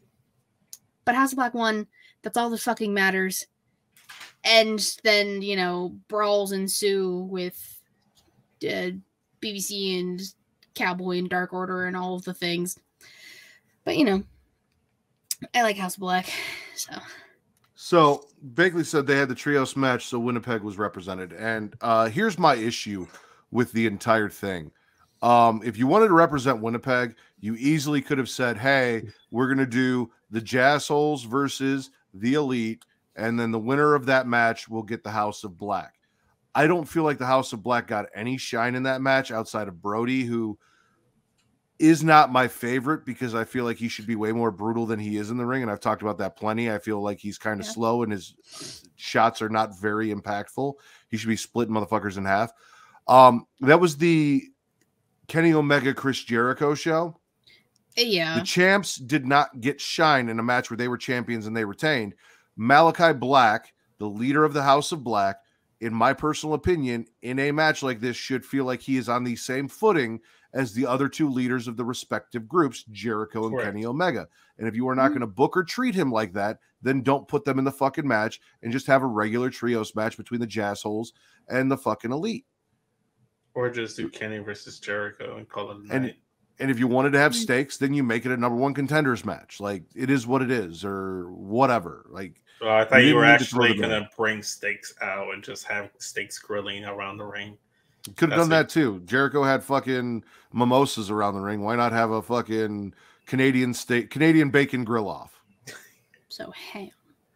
but House of Black won. That's all that fucking matters. And then, you know, brawls ensue with uh, B B C and Cowboy and Dark Order and all of the things. But, you know, I like House of Black, so. So, Bakley said they had the trios match, so Winnipeg was represented. And uh, here's my issue with the entire thing. Um, if you wanted to represent Winnipeg, you easily could have said, hey, we're going to do the Jassholes versus the Elite, and then the winner of that match will get the House of Black. I don't feel like the House of Black got any shine in that match outside of Brody, who is not my favorite because I feel like he should be way more brutal than he is in the ring. And I've talked about that plenty. I feel like he's kind of yeah. slow and his shots are not very impactful. He should be splitting motherfuckers in half. Um, that was the Kenny Omega, Chris Jericho show. Yeah. The champs did not get shine in a match where they were champions and they retained. Malachi Black, the leader of the House of Black, in my personal opinion, in a match like this, should feel like he is on the same footing as the other two leaders of the respective groups, Jericho and Correct. Kenny Omega. And if you are not mm-hmm. going to book or treat him like that, then don't put them in the fucking match and just have a regular trios match between the Jassholes and the fucking Elite. Or just do Kenny versus Jericho and call it a night. And, and if you wanted to have stakes, then you make it a number one contenders match. Like, it is what it is, or whatever. Like, well, I thought you were actually going to bring stakes out and just have stakes grilling around the ring. Could have done that too. Jericho had fucking mimosas around the ring. Why not have a fucking Canadian steak, Canadian bacon grill off? So ham.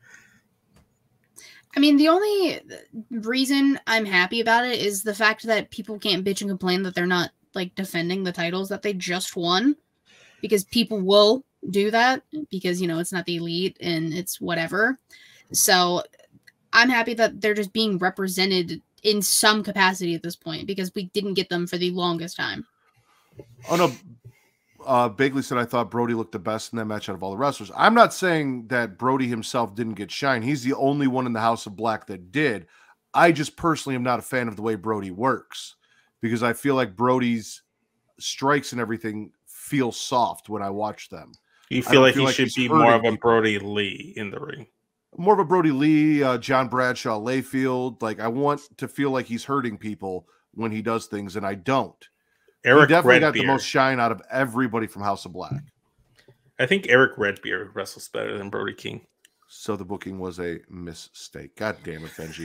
I mean, the only reason I'm happy about it is the fact that people can't bitch and complain that they're not like defending the titles that they just won, because people will do that because, you know, it's not the Elite and it's whatever. So I'm happy that they're just being represented in some capacity at this point, because we didn't get them for the longest time. Oh no, uh, Bagley said I thought Brody looked the best in that match out of all the wrestlers. I'm not saying that Brody himself didn't get shine. He's the only one in the House of Black that did. I just personally am not a fan of the way Brody works, because I feel like Brody's strikes and everything feel soft when I watch them. You feel like feel he like should be more of a Brody Lee in the ring. More of a Brody Lee, uh, John Bradshaw, Layfield. Like, I want to feel like he's hurting people when he does things, and I don't. Eric he definitely Redbeard. got the most shine out of everybody from House of Black. I think Eric Redbeard wrestles better than Brody King. So the booking was a mistake. God damn it, Benji.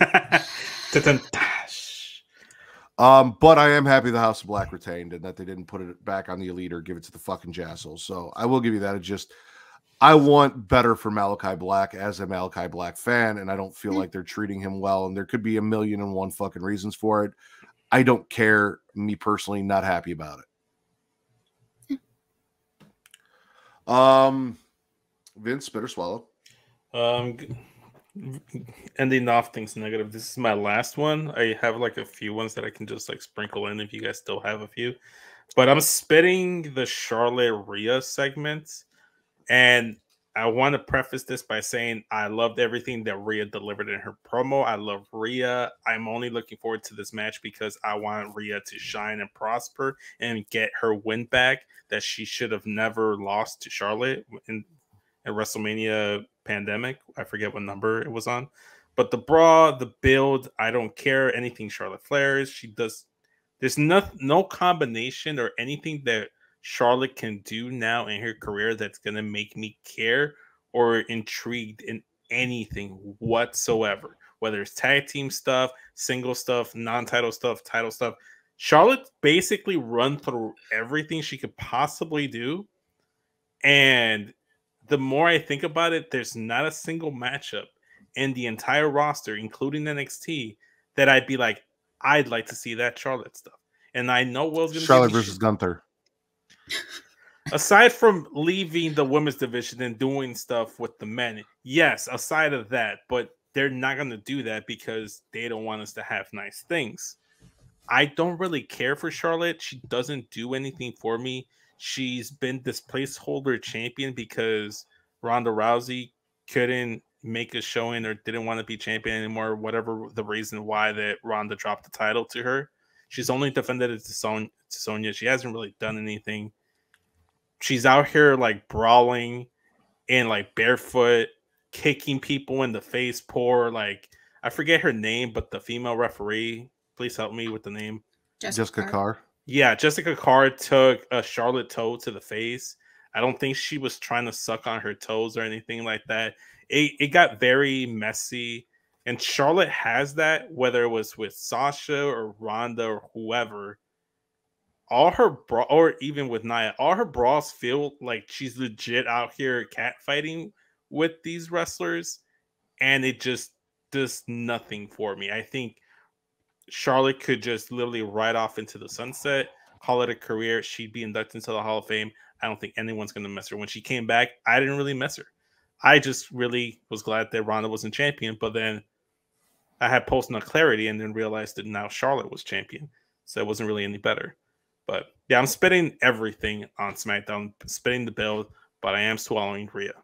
um, but I am happy the House of Black retained and that they didn't put it back on the Elite or give it to the fucking Jassel. So I will give you that. It just... I want better for Malachi Black as a Malachi Black fan, and I don't feel like they're treating him well, and there could be a million and one fucking reasons for it. I don't care. Me personally, not happy about it. Um, Vince, better swallow. Um, ending off things negative. This is my last one. I have like a few ones that I can just like sprinkle in if you guys still have a few. But I'm spitting the Charlotte Rhea segment. And I want to preface this by saying I loved everything that Rhea delivered in her promo. I love Rhea. I'm only looking forward to this match because I want Rhea to shine and prosper and get her win back that she should have never lost to Charlotte in at WrestleMania pandemic. I forget what number it was on. But the bra, the build, I don't care. Anything Charlotte Flair is, she does. There's no, no combination or anything that Charlotte can do now in her career that's going to make me care or intrigued in anything whatsoever. Whether it's tag team stuff, single stuff, non-title stuff, title stuff. Charlotte basically run through everything she could possibly do. And the more I think about it, there's not a single matchup in the entire roster, including N X T, that I'd be like, I'd like to see that Charlotte stuff. And I know Will's going to Charlotte versus Gunther. Aside from leaving the women's division and doing stuff with the men, yes, aside of that, but they're not going to do that because they don't want us to have nice things. I don't really care for Charlotte. She doesn't do anything for me. She's been this placeholder champion because Ronda Rousey couldn't make a showing or didn't want to be champion anymore, whatever the reason why that Ronda dropped the title to her. She's only defended it to, Son- to Sonya. She hasn't really done anything. She's out here like brawling and like barefoot, kicking people in the face. Poor, like, I forget her name, but the female referee, please help me with the name. Jessica, Jessica Carr. Carr. Yeah, Jessica Carr took a Charlotte toe to the face. I don't think she was trying to suck on her toes or anything like that. It, it got very messy. And Charlotte has that, whether it was with Sasha or Ronda or whoever. All her bra, or even with Nia, all her bras feel like she's legit out here catfighting with these wrestlers. And it just does nothing for me. I think Charlotte could just literally ride off into the sunset, call it a career. She'd be inducted into the Hall of Fame. I don't think anyone's going to miss her. When she came back, I didn't really miss her. I just really was glad that Ronda wasn't champion, but then I had post-nut clarity and then realized that now Charlotte was champion. So it wasn't really any better. But yeah, I'm spitting everything on SmackDown, spitting the build, but I am swallowing Rhea.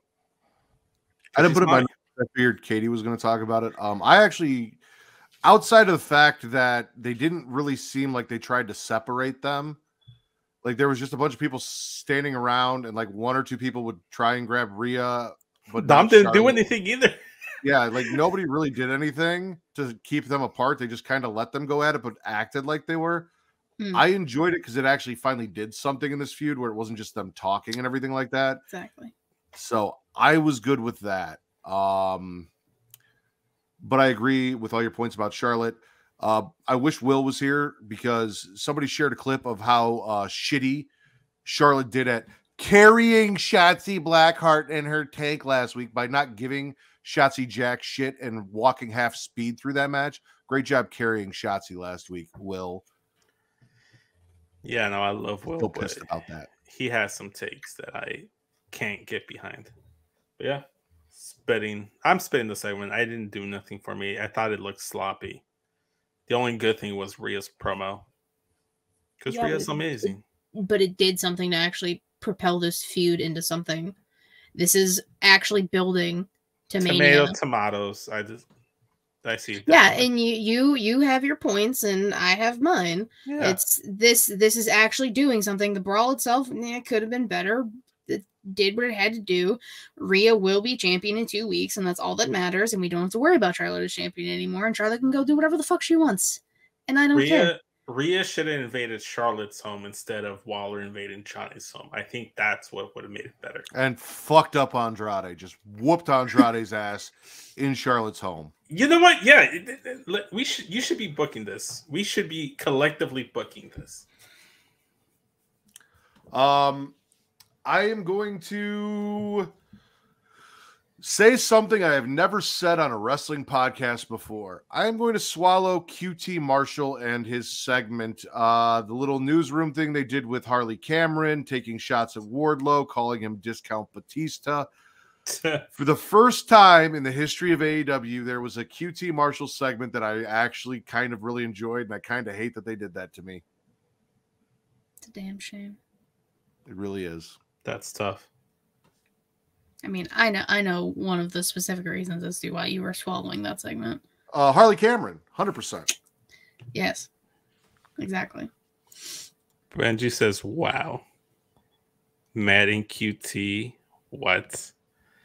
I didn't put it in my notes. I figured Katie was going to talk about it. Um, I actually, outside of the fact that they didn't really seem like they tried to separate them, like there was just a bunch of people standing around and like one or two people would try and grab Rhea, but Dom not didn't Charlotte. do anything either. Yeah, like nobody really did anything to keep them apart. They just kind of let them go at it, but acted like they were. Hmm. I enjoyed it because it actually finally did something in this feud where it wasn't just them talking and everything like that. Exactly. So I was good with that. Um, but I agree with all your points about Charlotte. Uh, I wish Will was here because somebody shared a clip of how uh, shitty Charlotte did at carrying Shotzi Blackheart in her tank last week by not giving Shotzi jack shit and walking half speed through that match. Great job carrying Shotzi last week, Will. Yeah, no, I love Will. Still pissed about that. He has some takes that I can't get behind. But yeah, spitting. I'm spitting the segment. I didn't do nothing for me. I thought it looked sloppy. The only good thing was Rhea's promo. Because Yeah, Rhea's but- amazing. But it did something to actually propel this feud into something. This is actually building to Tomato, Mania. tomatoes. I just, I see. Yeah, definitely. and you you you have your points and I have mine. Yeah. It's this this is actually doing something. The brawl itself, yeah, could have been better. It did what it had to do. Rhea will be champion in two weeks, and that's all that matters. And we don't have to worry about Charlotte as champion anymore. And Charlotte can go do whatever the fuck she wants. And I don't care. Rhea, Rhea should have invaded Charlotte's home instead of Waller invading Johnny's home. I think that's what would have made it better. And fucked up Andrade. Just whooped Andrade's ass in Charlotte's home. You know what? Yeah, it- it- it- we should. You should be booking this. We should be collectively booking this. Um, I am going to say something I have never said on a wrestling podcast before. I am going to swallow Q T Marshall and his segment. Uh, the little newsroom thing they did with Harley Cameron, taking shots at Wardlow, calling him Discount Batista. For the first time in the history of A E W, there was a Q T Marshall segment that I actually kind of really enjoyed, and I kind of hate that they did that to me. It's a damn shame. It really is. That's tough. I mean, I know I know one of the specific reasons as to why you were swallowing that segment. Uh, Harley Cameron, one hundred percent. Yes. Exactly. Benji says, wow. Madden Q T. What?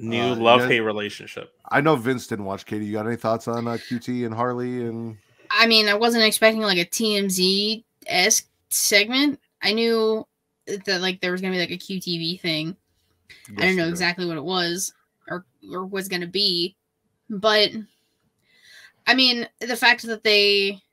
New uh, love guys, hate relationship. I know Vince didn't watch. Katie, you got any thoughts on uh, Q T and Harley? And I mean, I wasn't expecting like a T M Z esque segment. I knew that like there was gonna be like a Q T V thing. yes, I didn't know exactly what it was or or was gonna be, but I mean, the fact that they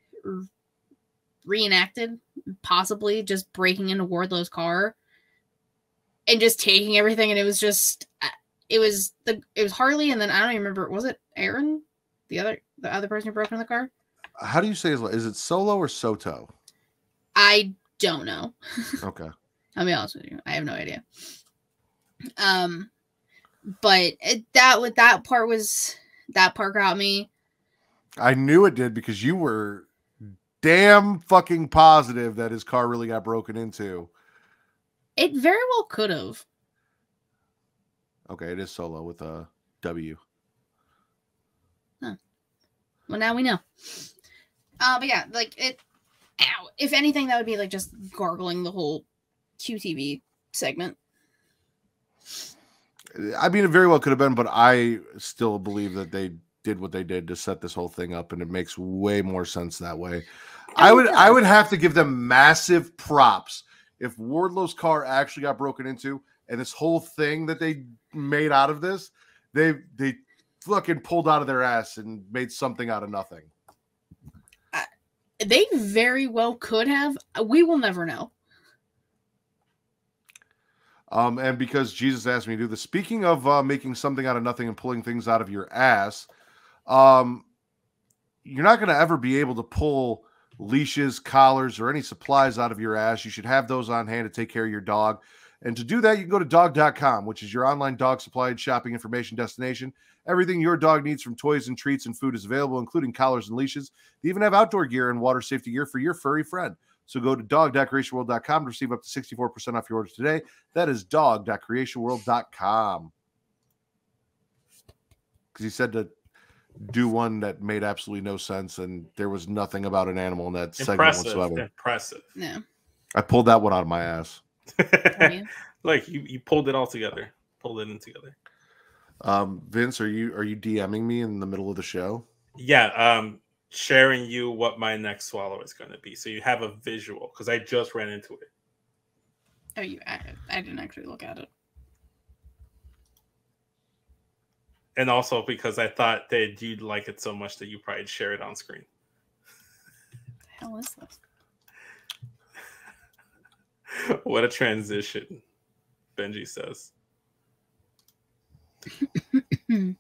reenacted possibly just breaking into Wardlow's car and just taking everything, and it was just it was the it was Harley, and then I don't even remember, was it Aaron, the other the other person who broke into the car? How do you say his? Is it Solo or Soto? I don't know. Okay, I'll be honest with you, I have no idea. Um, but it, that with that part was that part got me. I knew it did because you were damn fucking positive that his car really got broken into. It very well could have. Okay, it is Solo with a W. Huh. Well, now we know. Uh, but yeah, like it. Ow. If anything, that would be like just gargling the whole Q T V segment. I mean, it very well could have been, but I still believe that they did what they did to set this whole thing up, and it makes way more sense that way. I, I would, I would have to give them massive props if Wardlow's car actually got broken into, and this whole thing that they made out of this, they they fucking pulled out of their ass and made something out of nothing. Uh, they very well could have. We will never know. Um, and because Jesus asked me to do this, speaking of uh, making something out of nothing and pulling things out of your ass, um, you're not going to ever be able to pull leashes, collars, or any supplies out of your ass. You should have those on hand to take care of your dog. And to do that, you can go to dog dot com, which is your online dog supply and shopping information destination. Everything your dog needs from toys and treats and food is available, including collars and leashes. They even have outdoor gear and water safety gear for your furry friend. So go to dog dot creation world dot com to receive up to sixty-four percent off your orders today. That is dog dot creation world dot com. Because he said to do one that made absolutely no sense, and there was nothing about an animal in that segment Impressive. whatsoever. Impressive. Yeah. I pulled that one out of my ass. You? Like you, you pulled it all together. Pulled it in together. Um, Vince, are you are you DMing me in the middle of the show? Yeah. Um, sharing you what my next swallow is going to be, so you have a visual, because I just ran into it. Oh, you? I, I didn't actually look at it. And also because I thought that you'd like it so much that you probably share it on screen. What the hell is this? What a transition, Benji says. I'm,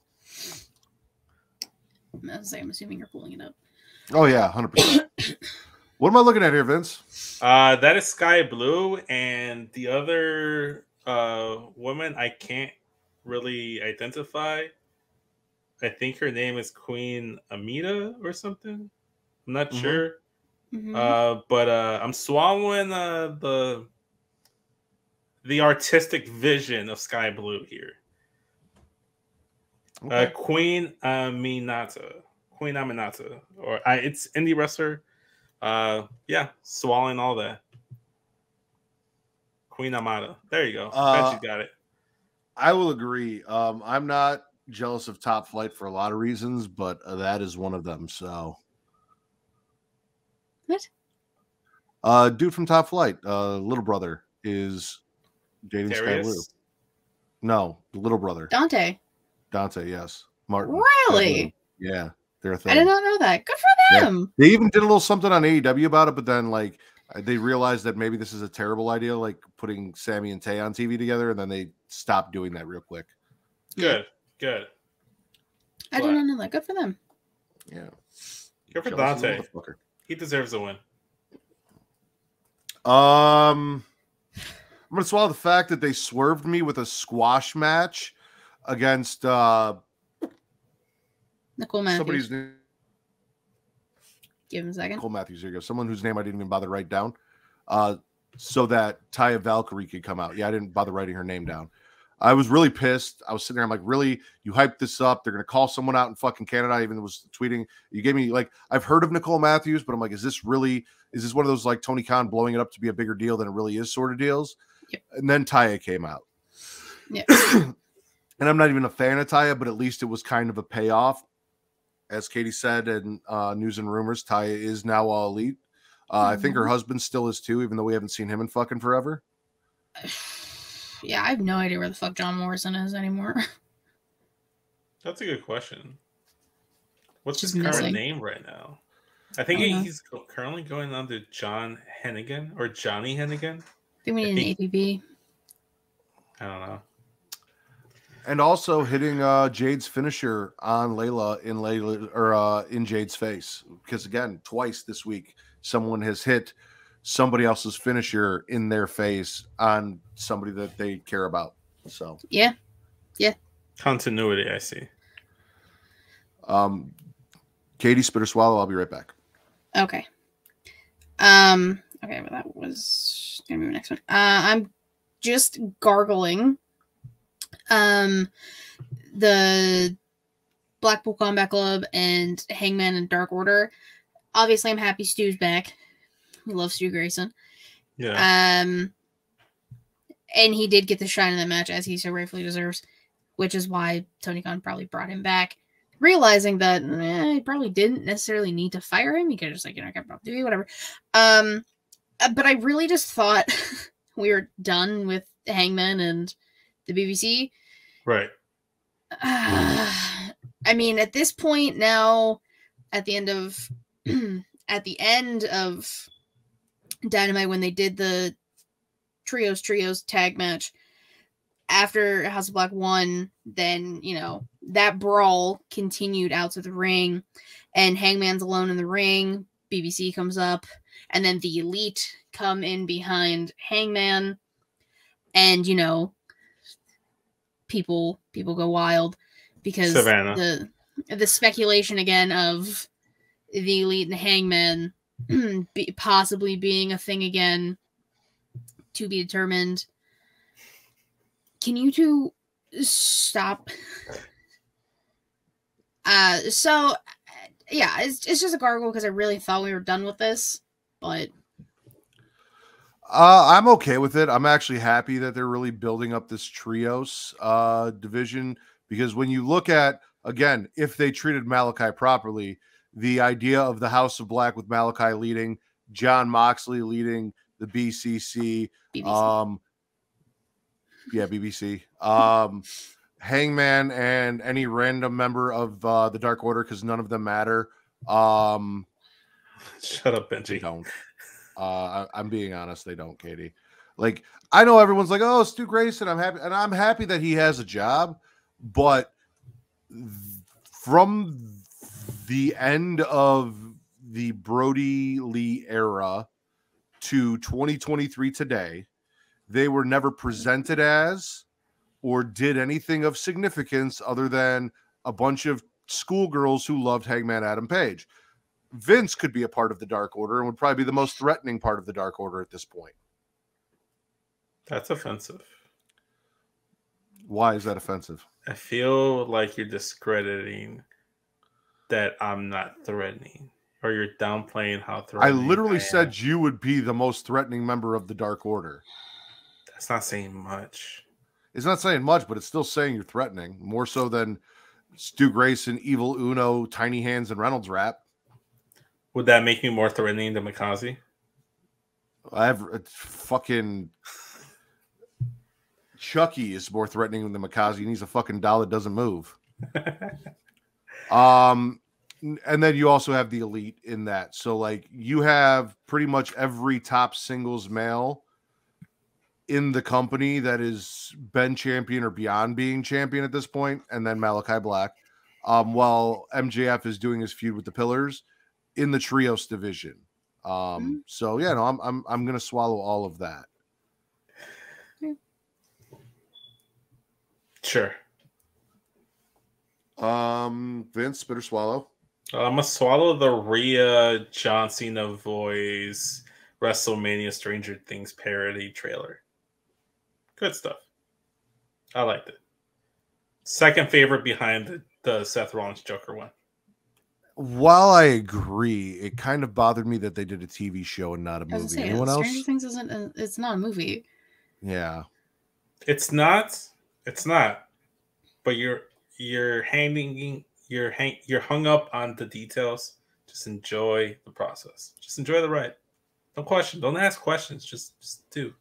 I'm assuming you're pulling it up. Oh yeah, one hundred percent. What am I looking at here, Vince? Uh, that is Sky Blue, and the other uh, woman I can't really identify. I think her name is Queen Amita or something. I'm not mm-hmm. sure. Mm-hmm. Uh, but uh, I'm swallowing uh, the the artistic vision of Sky Blue here. Okay. Uh, Queen Aminata. Queen Aminata. Or I, it's indie wrestler. Uh, yeah, swallowing all that. Queen Amata. There you go. Uh, Bet you got it. I will agree. Um, I'm not jealous of Top Flight for a lot of reasons, but uh, that is one of them. So, what? Uh, dude from Top Flight, uh, little brother is dating Darius? Sky Blue. No, the little brother. Dante. Dante, yes. Martin. Really? Yeah, they're a thing. I did not know that. Good for them. Yeah. They even did a little something on A E W about it, but then like they realized that maybe this is a terrible idea, like putting Sammy and Tay on T V together, and then they stopped doing that real quick. Good, good. I did not know that. Good for them. Yeah. Good for Dante. He deserves a win. Um, I'm gonna swallow the fact that they swerved me with a squash match against uh Nicole Matthews. Somebody's name. Give him a second. Nicole Matthews. Here you go. Someone whose name I didn't even bother to write down, uh, so that Taya Valkyrie could come out. Yeah, I didn't bother writing her name down. I was really pissed. I was sitting there. I'm like, really? You hyped this up? They're gonna call someone out in fucking Canada. I even was tweeting. You gave me like, I've heard of Nicole Matthews, but I'm like, is this really? Is this one of those like Tony Khan blowing it up to be a bigger deal than it really is sort of deals? Yep. And then Taya came out. Yeah. and I'm not even a fan of Taya, but at least it was kind of a payoff. As Katie said in uh, News and Rumors, Taya is now All Elite. Uh, mm-hmm. I think her husband still is too, even though we haven't seen him in fucking forever. Yeah, I have no idea where the fuck John Morrison is anymore. That's a good question. What's Just his current missing. name right now? I think I he's currently going under John Hennigan or Johnny Hennigan. I think we need an A P B. I don't know. And also hitting uh, Jade's finisher on Layla in Layla or uh, in Jade's face, because again, twice this week, someone has hit somebody else's finisher in their face on somebody that they care about. So yeah, yeah, continuity. I see. Um, Katie, spit or swallow. I'll be right back. Okay. Um. Okay, well, that was gonna be the next one. Uh, I'm just gargling. Um, the Blackpool Combat Club and Hangman and Dark Order. Obviously, I'm happy Stu's back. We love Stu Grayson. Yeah. Um, and he did get the shine in the match, as he so rightfully deserves, which is why Tony Khan probably brought him back, realizing that eh, he probably didn't necessarily need to fire him. He could just like, you know, kept up doing whatever. Um, but I really just thought we were done with Hangman and the B B C. Right. Uh, I mean, at this point now, at the end of at the end of Dynamite, when they did the trios trios tag match after House of Black won, then you know that brawl continued out to the ring, and Hangman's alone in the ring. B B C comes up, and then the Elite come in behind Hangman, and you know. People people go wild because Savannah. the the speculation again of the Elite and Hangman be, possibly being a thing again to be determined. Can you two stop? Uh, so yeah, it's it's just a gargle because I really thought we were done with this, but. Uh, I'm okay with it. I'm actually happy that they're really building up this trios uh, division, because when you look at, again, if they treated Malachi properly, the idea of the House of Black with Malachi leading, John Moxley leading the B C C, B B C. um, yeah, B B C, um, Hangman and any random member of uh, the Dark Order, because none of them matter. Um, Shut up, Benji. They don't. Uh, I, I'm being honest, they don't, Katie. Like, I know everyone's like, "Oh, Stu Grayson," I'm happy, and I'm happy that he has a job. But from the end of the Brody Lee era to twenty twenty-three today, they were never presented as or did anything of significance other than a bunch of schoolgirls who loved Hangman Adam Page. Vince could be a part of the Dark Order and would probably be the most threatening part of the Dark Order at this point. That's offensive. Why is that offensive? I feel like you're discrediting that I'm not threatening, or you're downplaying how I threatening literally I said am. you would be the most threatening member of the Dark Order. That's not saying much. It's not saying much, but it's still saying you're threatening, more so than Stu Grayson, Evil Uno, Tiny Hands, and Reynolds rap. Would that make me more threatening than Mikaze? I've fucking Chucky is more threatening than Mikaze, and he's a fucking doll that doesn't move. um, and then you also have the Elite in that. So, like, you have pretty much every top singles male in the company that is been champion or beyond being champion at this point, and then Malachi Black. Um, while M J F is doing his feud with the Pillars in the trios division. Um, mm-hmm. So yeah, no, I'm I'm I'm gonna swallow all of that. Sure. Um, Vince, spit or swallow? Uh, I'm gonna swallow the Rhea John Cena voice WrestleMania Stranger Things parody trailer. Good stuff. I liked it. Second favorite behind the, the Seth Rollins Joker one. While I agree, it kind of bothered me that they did a T V show and not a movie. Say, Anyone else? Stranger Things isn't. A, it's not a movie. Yeah, it's not. It's not. but you're you're hanging you're hang you're hung up on the details. Just enjoy the process. Just enjoy the ride. Don't question. Don't ask questions. Just just do.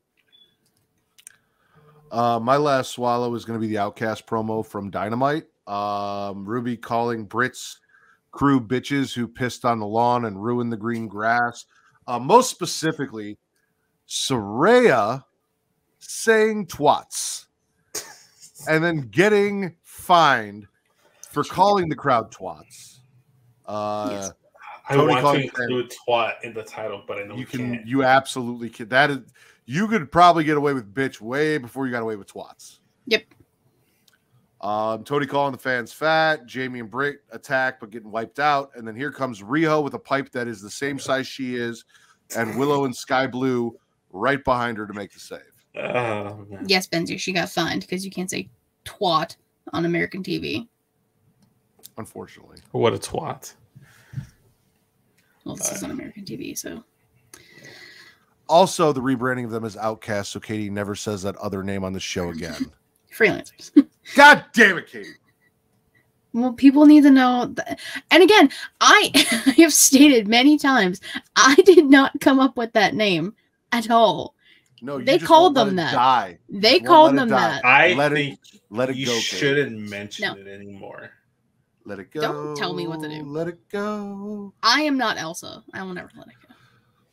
Uh, my last swallow is going to be the Outcast promo from Dynamite. Um, Ruby calling Brit's crew bitches who pissed on the lawn and ruined the green grass. Uh, most specifically, Saraya saying twats and then getting fined for calling the crowd twats. Uh, Yes. I Tony want calling to include twat in the title, but I know you we can. can't. You absolutely can. That is, you could probably get away with bitch way before you got away with twats. Yep. Um, Tony calling the fans fat. Jamie and Britt attack, but getting wiped out. And then here comes Riho with a pipe that is the same size she is, and Willow and Sky Blue right behind her to make the save. Oh, man. Yes, Benzie, she got fined because you can't say twat on American T V. Unfortunately. What a twat. Well, this Uh, is on American T V, so. Also, the rebranding of them as Outcast, so Katie never says that other name on the show again. Freelancers. God damn it, Katie. Well, people need to know. That. And again, I have stated many times, I did not come up with that name at all. No, you They just called won't let them it that. Die. They You won't called let it them die. that. I let think it, let it you go. Katie. shouldn't mention No. it anymore. Let it go. Don't tell me what to do. Let it go. I am not Elsa. I will never let it go.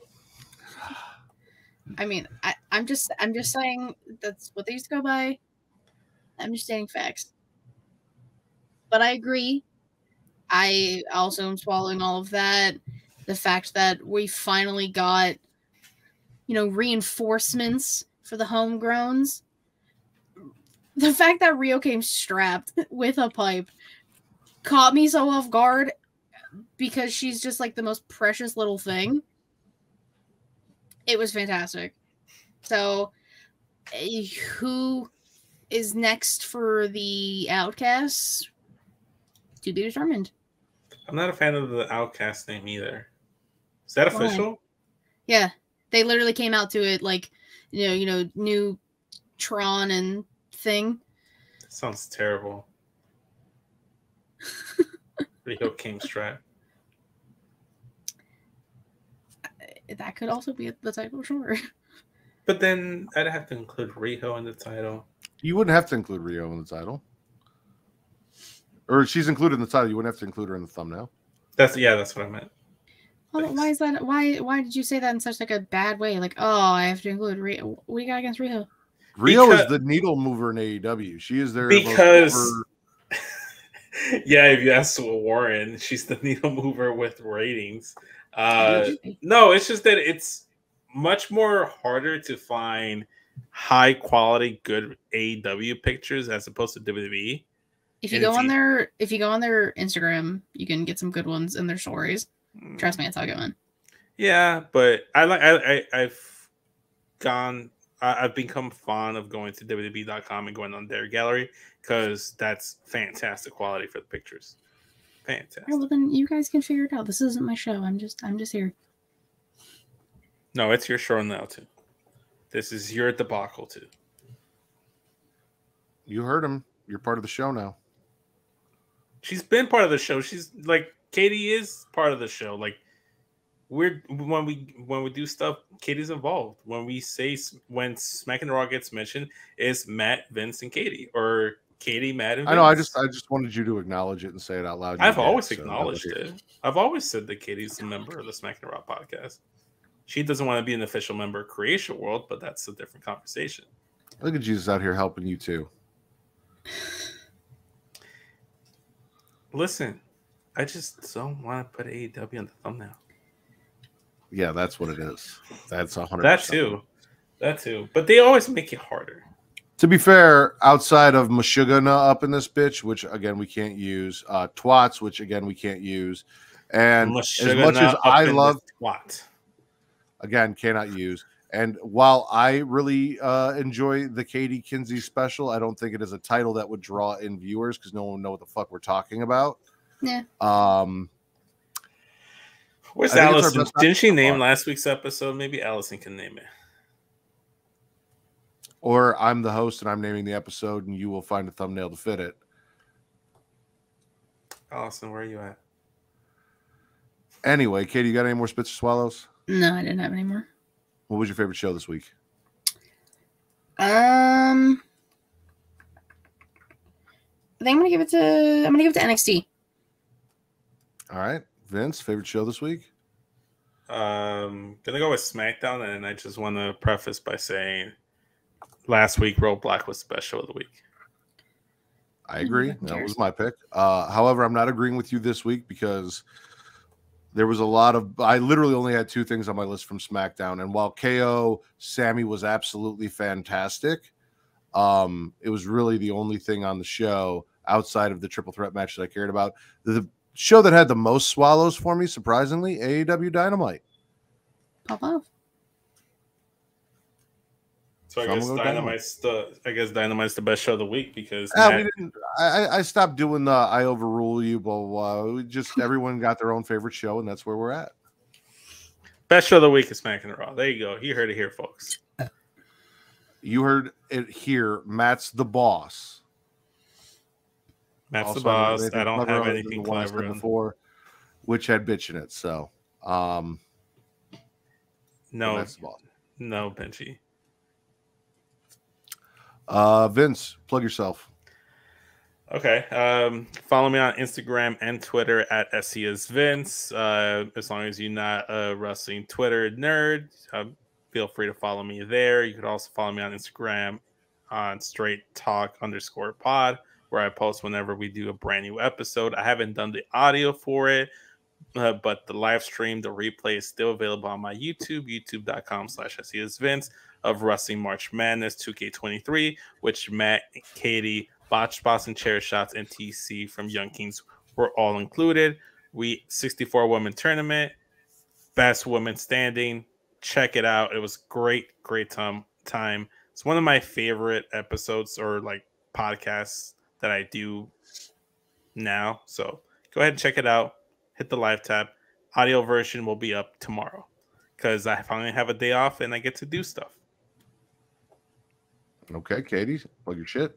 I mean, I, I'm just I'm just saying that's what they used to go by. I'm just stating facts. But I agree. I also am swallowing all of that. The fact that we finally got, you know, reinforcements for the homegrowns. The fact that Riho came strapped with a pipe caught me so off guard because she's just like the most precious little thing. It was fantastic. So, uh, who is next for the Outcasts? To be determined. I'm not a fan of the Outcast name either. Is that Why? official? Yeah, they literally came out to it like, you know, you know, new Tron and thing. That sounds terrible. Riho came strapped. That could also be the title, sure. But then I'd have to include Riho in the title. You wouldn't have to include Riho in the title. Or she's included in the title. You wouldn't have to include her in the thumbnail. That's yeah, that's what I meant. Oh, why is that? Why why did you say that in such like a bad way? Like, oh, I have to include Riho. What do you got against Riho? Riho Because- is the needle mover in A E W. She is their Because most over- yeah, if you ask Warren, she's the needle mover with ratings. Uh, Yeah. no, it's just that it's much more harder to find high quality, good A E W pictures as opposed to W W E. If you And go it's on easy. their if you go on their Instagram, you can get some good ones in their stories. Trust me, that's how I go in. Yeah, but I like I, I I've gone I, I've become fond of going to W W E dot com and going on their gallery because that's fantastic quality for the pictures. Fantastic. Oh, well, then you guys can figure it out. This isn't my show. I'm just I'm just here. No, it's your show now too. This is your debacle too. You heard him. You're part of the show now. She's been part of the show. She's like Katie is part of the show. Like we're when we when we do stuff, Katie's involved. When we say when Smackin' Raw gets mentioned, it's Matt, Vince, and Katie, or Katie, Matt, and Vince. I know. I just I just wanted you to acknowledge it and say it out loud. You I've did, always so that was acknowledged it. it. I've always said that Katie's a member of the Smackin' Raw podcast. She doesn't want to be an official member of Creation World, but that's a different conversation. Look at Jesus out here helping you too. Listen, I just don't want to put A E W on the thumbnail. Yeah, that's what it is. That's a hundred. That too. That too. But they always make it harder. To be fair, outside of Meshuggah up in this bitch, which again we can't use, uh, twats, which again we can't use, and as much as I love, what again cannot use. And while I really uh, enjoy the Katie Kinsey special, I don't think it is a title that would draw in viewers because no one would know what the fuck we're talking about. Yeah. Um, Where's I think it's our Allison? best Didn't she so name far. last week's episode? Maybe Allison can name it. Or I'm the host and I'm naming the episode, and you will find a thumbnail to fit it. Allison, where are you at? Anyway, Katie, you got any more spits or swallows? No, I didn't have any more. What was your favorite show this week? Um, I think I'm gonna give it to I'm gonna give it to N X T. All right, Vince, favorite show this week? Um, gonna go with SmackDown, and I just want to preface by saying last week Roadblock was the best show of the week. I agree. That was my pick. Uh, however, I'm not agreeing with you this week because there was a lot of. I literally only had two things on my list from SmackDown, and while K O Sammy was absolutely fantastic, um, it was really the only thing on the show outside of the triple threat match that I cared about. The show that had the most swallows for me, surprisingly, A E W Dynamite. Pop off. So I So I'm guess gonna go Dynamite's the I guess Dynamite's the best show of the week because Ah, Matt- we didn't. I, I stopped doing the I overrule you, blah blah blah. We just everyone got their own favorite show, and that's where we're at. best show of the week is Smackin' Raw. There you go. You heard it here, folks. You heard it here. Matt's the boss. Matt's Also, the boss. anything I don't clever have other than anything the one I said clever. in- before, which had bitch in it. So, um, No, Matt's the boss. no, Benji. Uh, Vince, plug yourself. Okay. Um, follow me on Instagram and Twitter at S E S Vince. Uh, as long as you're not a wrestling Twitter nerd, uh, feel free to follow me there. You could also follow me on Instagram on Straight Talk underscore pod, where I post whenever we do a brand new episode. I haven't done the audio for it, uh, but the live stream, the replay is still available on my YouTube, youtube.com slash SES Vince of Wrestling March Madness two K twenty-three, which Matt, Katie, Botch Spots and Chair Shots, and T C from Young Kings were all included. We sixty-four woman tournament, best woman standing. Check it out. It was great, great time. Time. It's one of my favorite episodes or like podcasts that I do now. So go ahead and check it out. Hit the live tab. Audio version will be up tomorrow because I finally have a day off and I get to do stuff. Okay, Katie, plug your shit.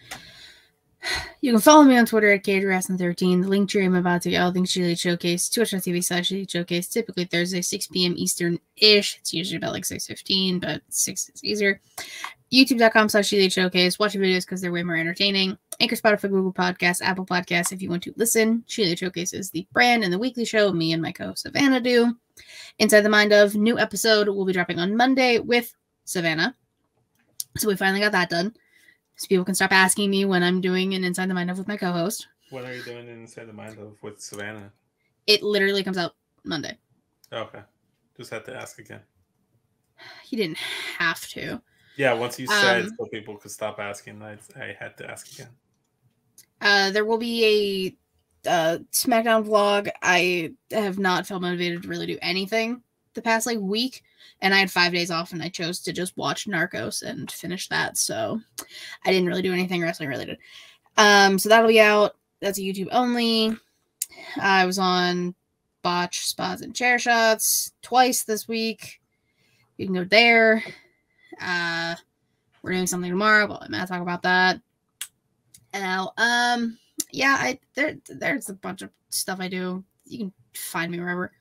You can follow me on Twitter at Katie Rasson thirteen. The link tree I'm about to go. Links to Elite Showcase, twitch.tv slash Elite Showcase, typically Thursday, six p.m. Eastern-ish. It's usually about like six fifteen, but six is easier. YouTube.com slash Elite Showcase. Watch the videos because they're way more entertaining. Anchor, Spotify, Google Podcasts, Apple Podcasts. If you want to listen, Elite Showcase is the brand and the weekly show me and my co-host Savannah do. Inside the Mind of, new episode will be dropping on Monday with Savannah. So we finally got that done. So people can stop asking me when I'm doing an Inside the Mind of with my co-host. When are you doing it Inside the Mind of with Savannah? It literally comes out Monday. Okay. Just had to ask again. He didn't have to. Yeah, once you said Um, so people could stop asking, I, I had to ask again. Uh, there will be a uh, SmackDown vlog. I have not felt motivated to really do anything the past like week, and I had five days off, and I chose to just watch Narcos and finish that. So I didn't really do anything wrestling related. Um, so that'll be out. That's a YouTube only. I was on Botch Spots and Chair Shots twice this week. You can go there. Uh, we're doing something tomorrow, but let Matt talk about that. Now, um, yeah, I there there's a bunch of stuff I do. You can find me wherever.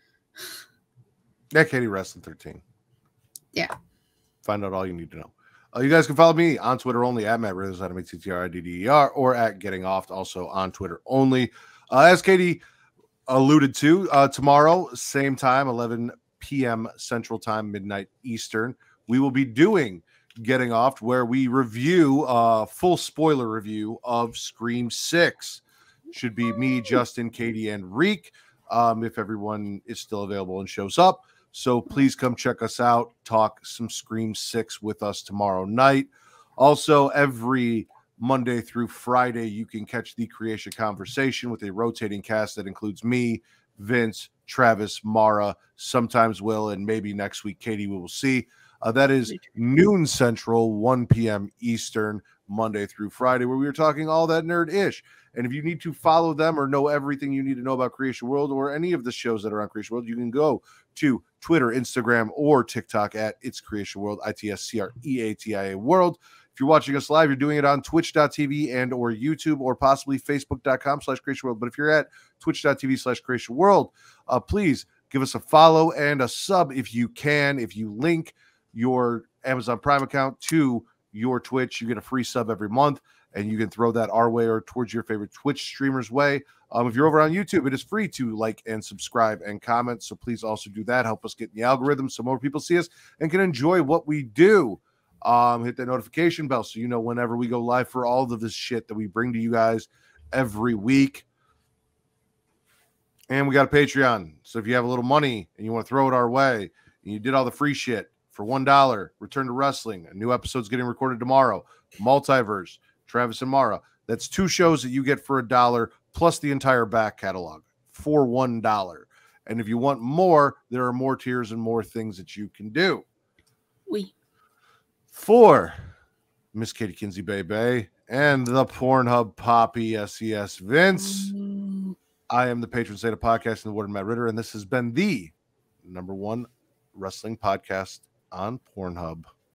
Yeah, Katie Wrestling thirteen. Yeah. Find out all you need to know. Uh, you guys can follow me on Twitter only at Matt Riddles, at M A T T R I D D E R, or at Getting Off, also on Twitter only. Uh, as Katie alluded to, uh, tomorrow, same time, eleven p.m. Central Time, midnight Eastern, we will be doing Getting Off, where we review a uh, full spoiler review of Scream six. Should be me, Justin, Katie, and Reek, um, if everyone is still available and shows up. So please come check us out, talk some Scream six with us tomorrow night. Also, every Monday through Friday, you can catch the Creation Conversation with a rotating cast that includes me, Vince, Travis, Mara, sometimes Will, and maybe next week, Katie, we will see. Uh, that is noon Central, one p.m. Eastern, Monday through Friday, where we are talking all that nerd-ish. And if you need to follow them or know everything you need to know about Creation World or any of the shows that are on Creation World, you can go to Twitter, Instagram, or TikTok at It's Creation World, I T S C R E A T I A World. If If you're watching us live, you're doing it on twitch dot t v and or YouTube or possibly facebook dot com slash creation world. But if you're at twitch dot t v slash creation world, uh, please give us a follow and a sub if you can. If you link your Amazon Prime account to your Twitch, you get a free sub every month, and you can throw that our way or towards your favorite Twitch streamers' way. Um, if you're over on YouTube, it is free to like and subscribe and comment, so please also do that. Help us get in the algorithm so more people see us and can enjoy what we do. Um, hit that notification bell so you know whenever we go live for all of this shit that we bring to you guys every week. And we got a Patreon, so if you have a little money and you want to throw it our way, and you did all the free shit for one dollar, Return to Wrestling, a new episode's getting recorded tomorrow, Multiverse, Travis and Mara. That's two shows that you get for a dollar, plus the entire back catalog for one dollar. And if you want more, there are more tiers and more things that you can do. We. For Miss Katie Kinsey Bebe and the Pornhub Poppy S E S Vince, mm. I am the patron saint of podcasting, the Warden Matt Ritter, and this has been the number one wrestling podcast on Pornhub.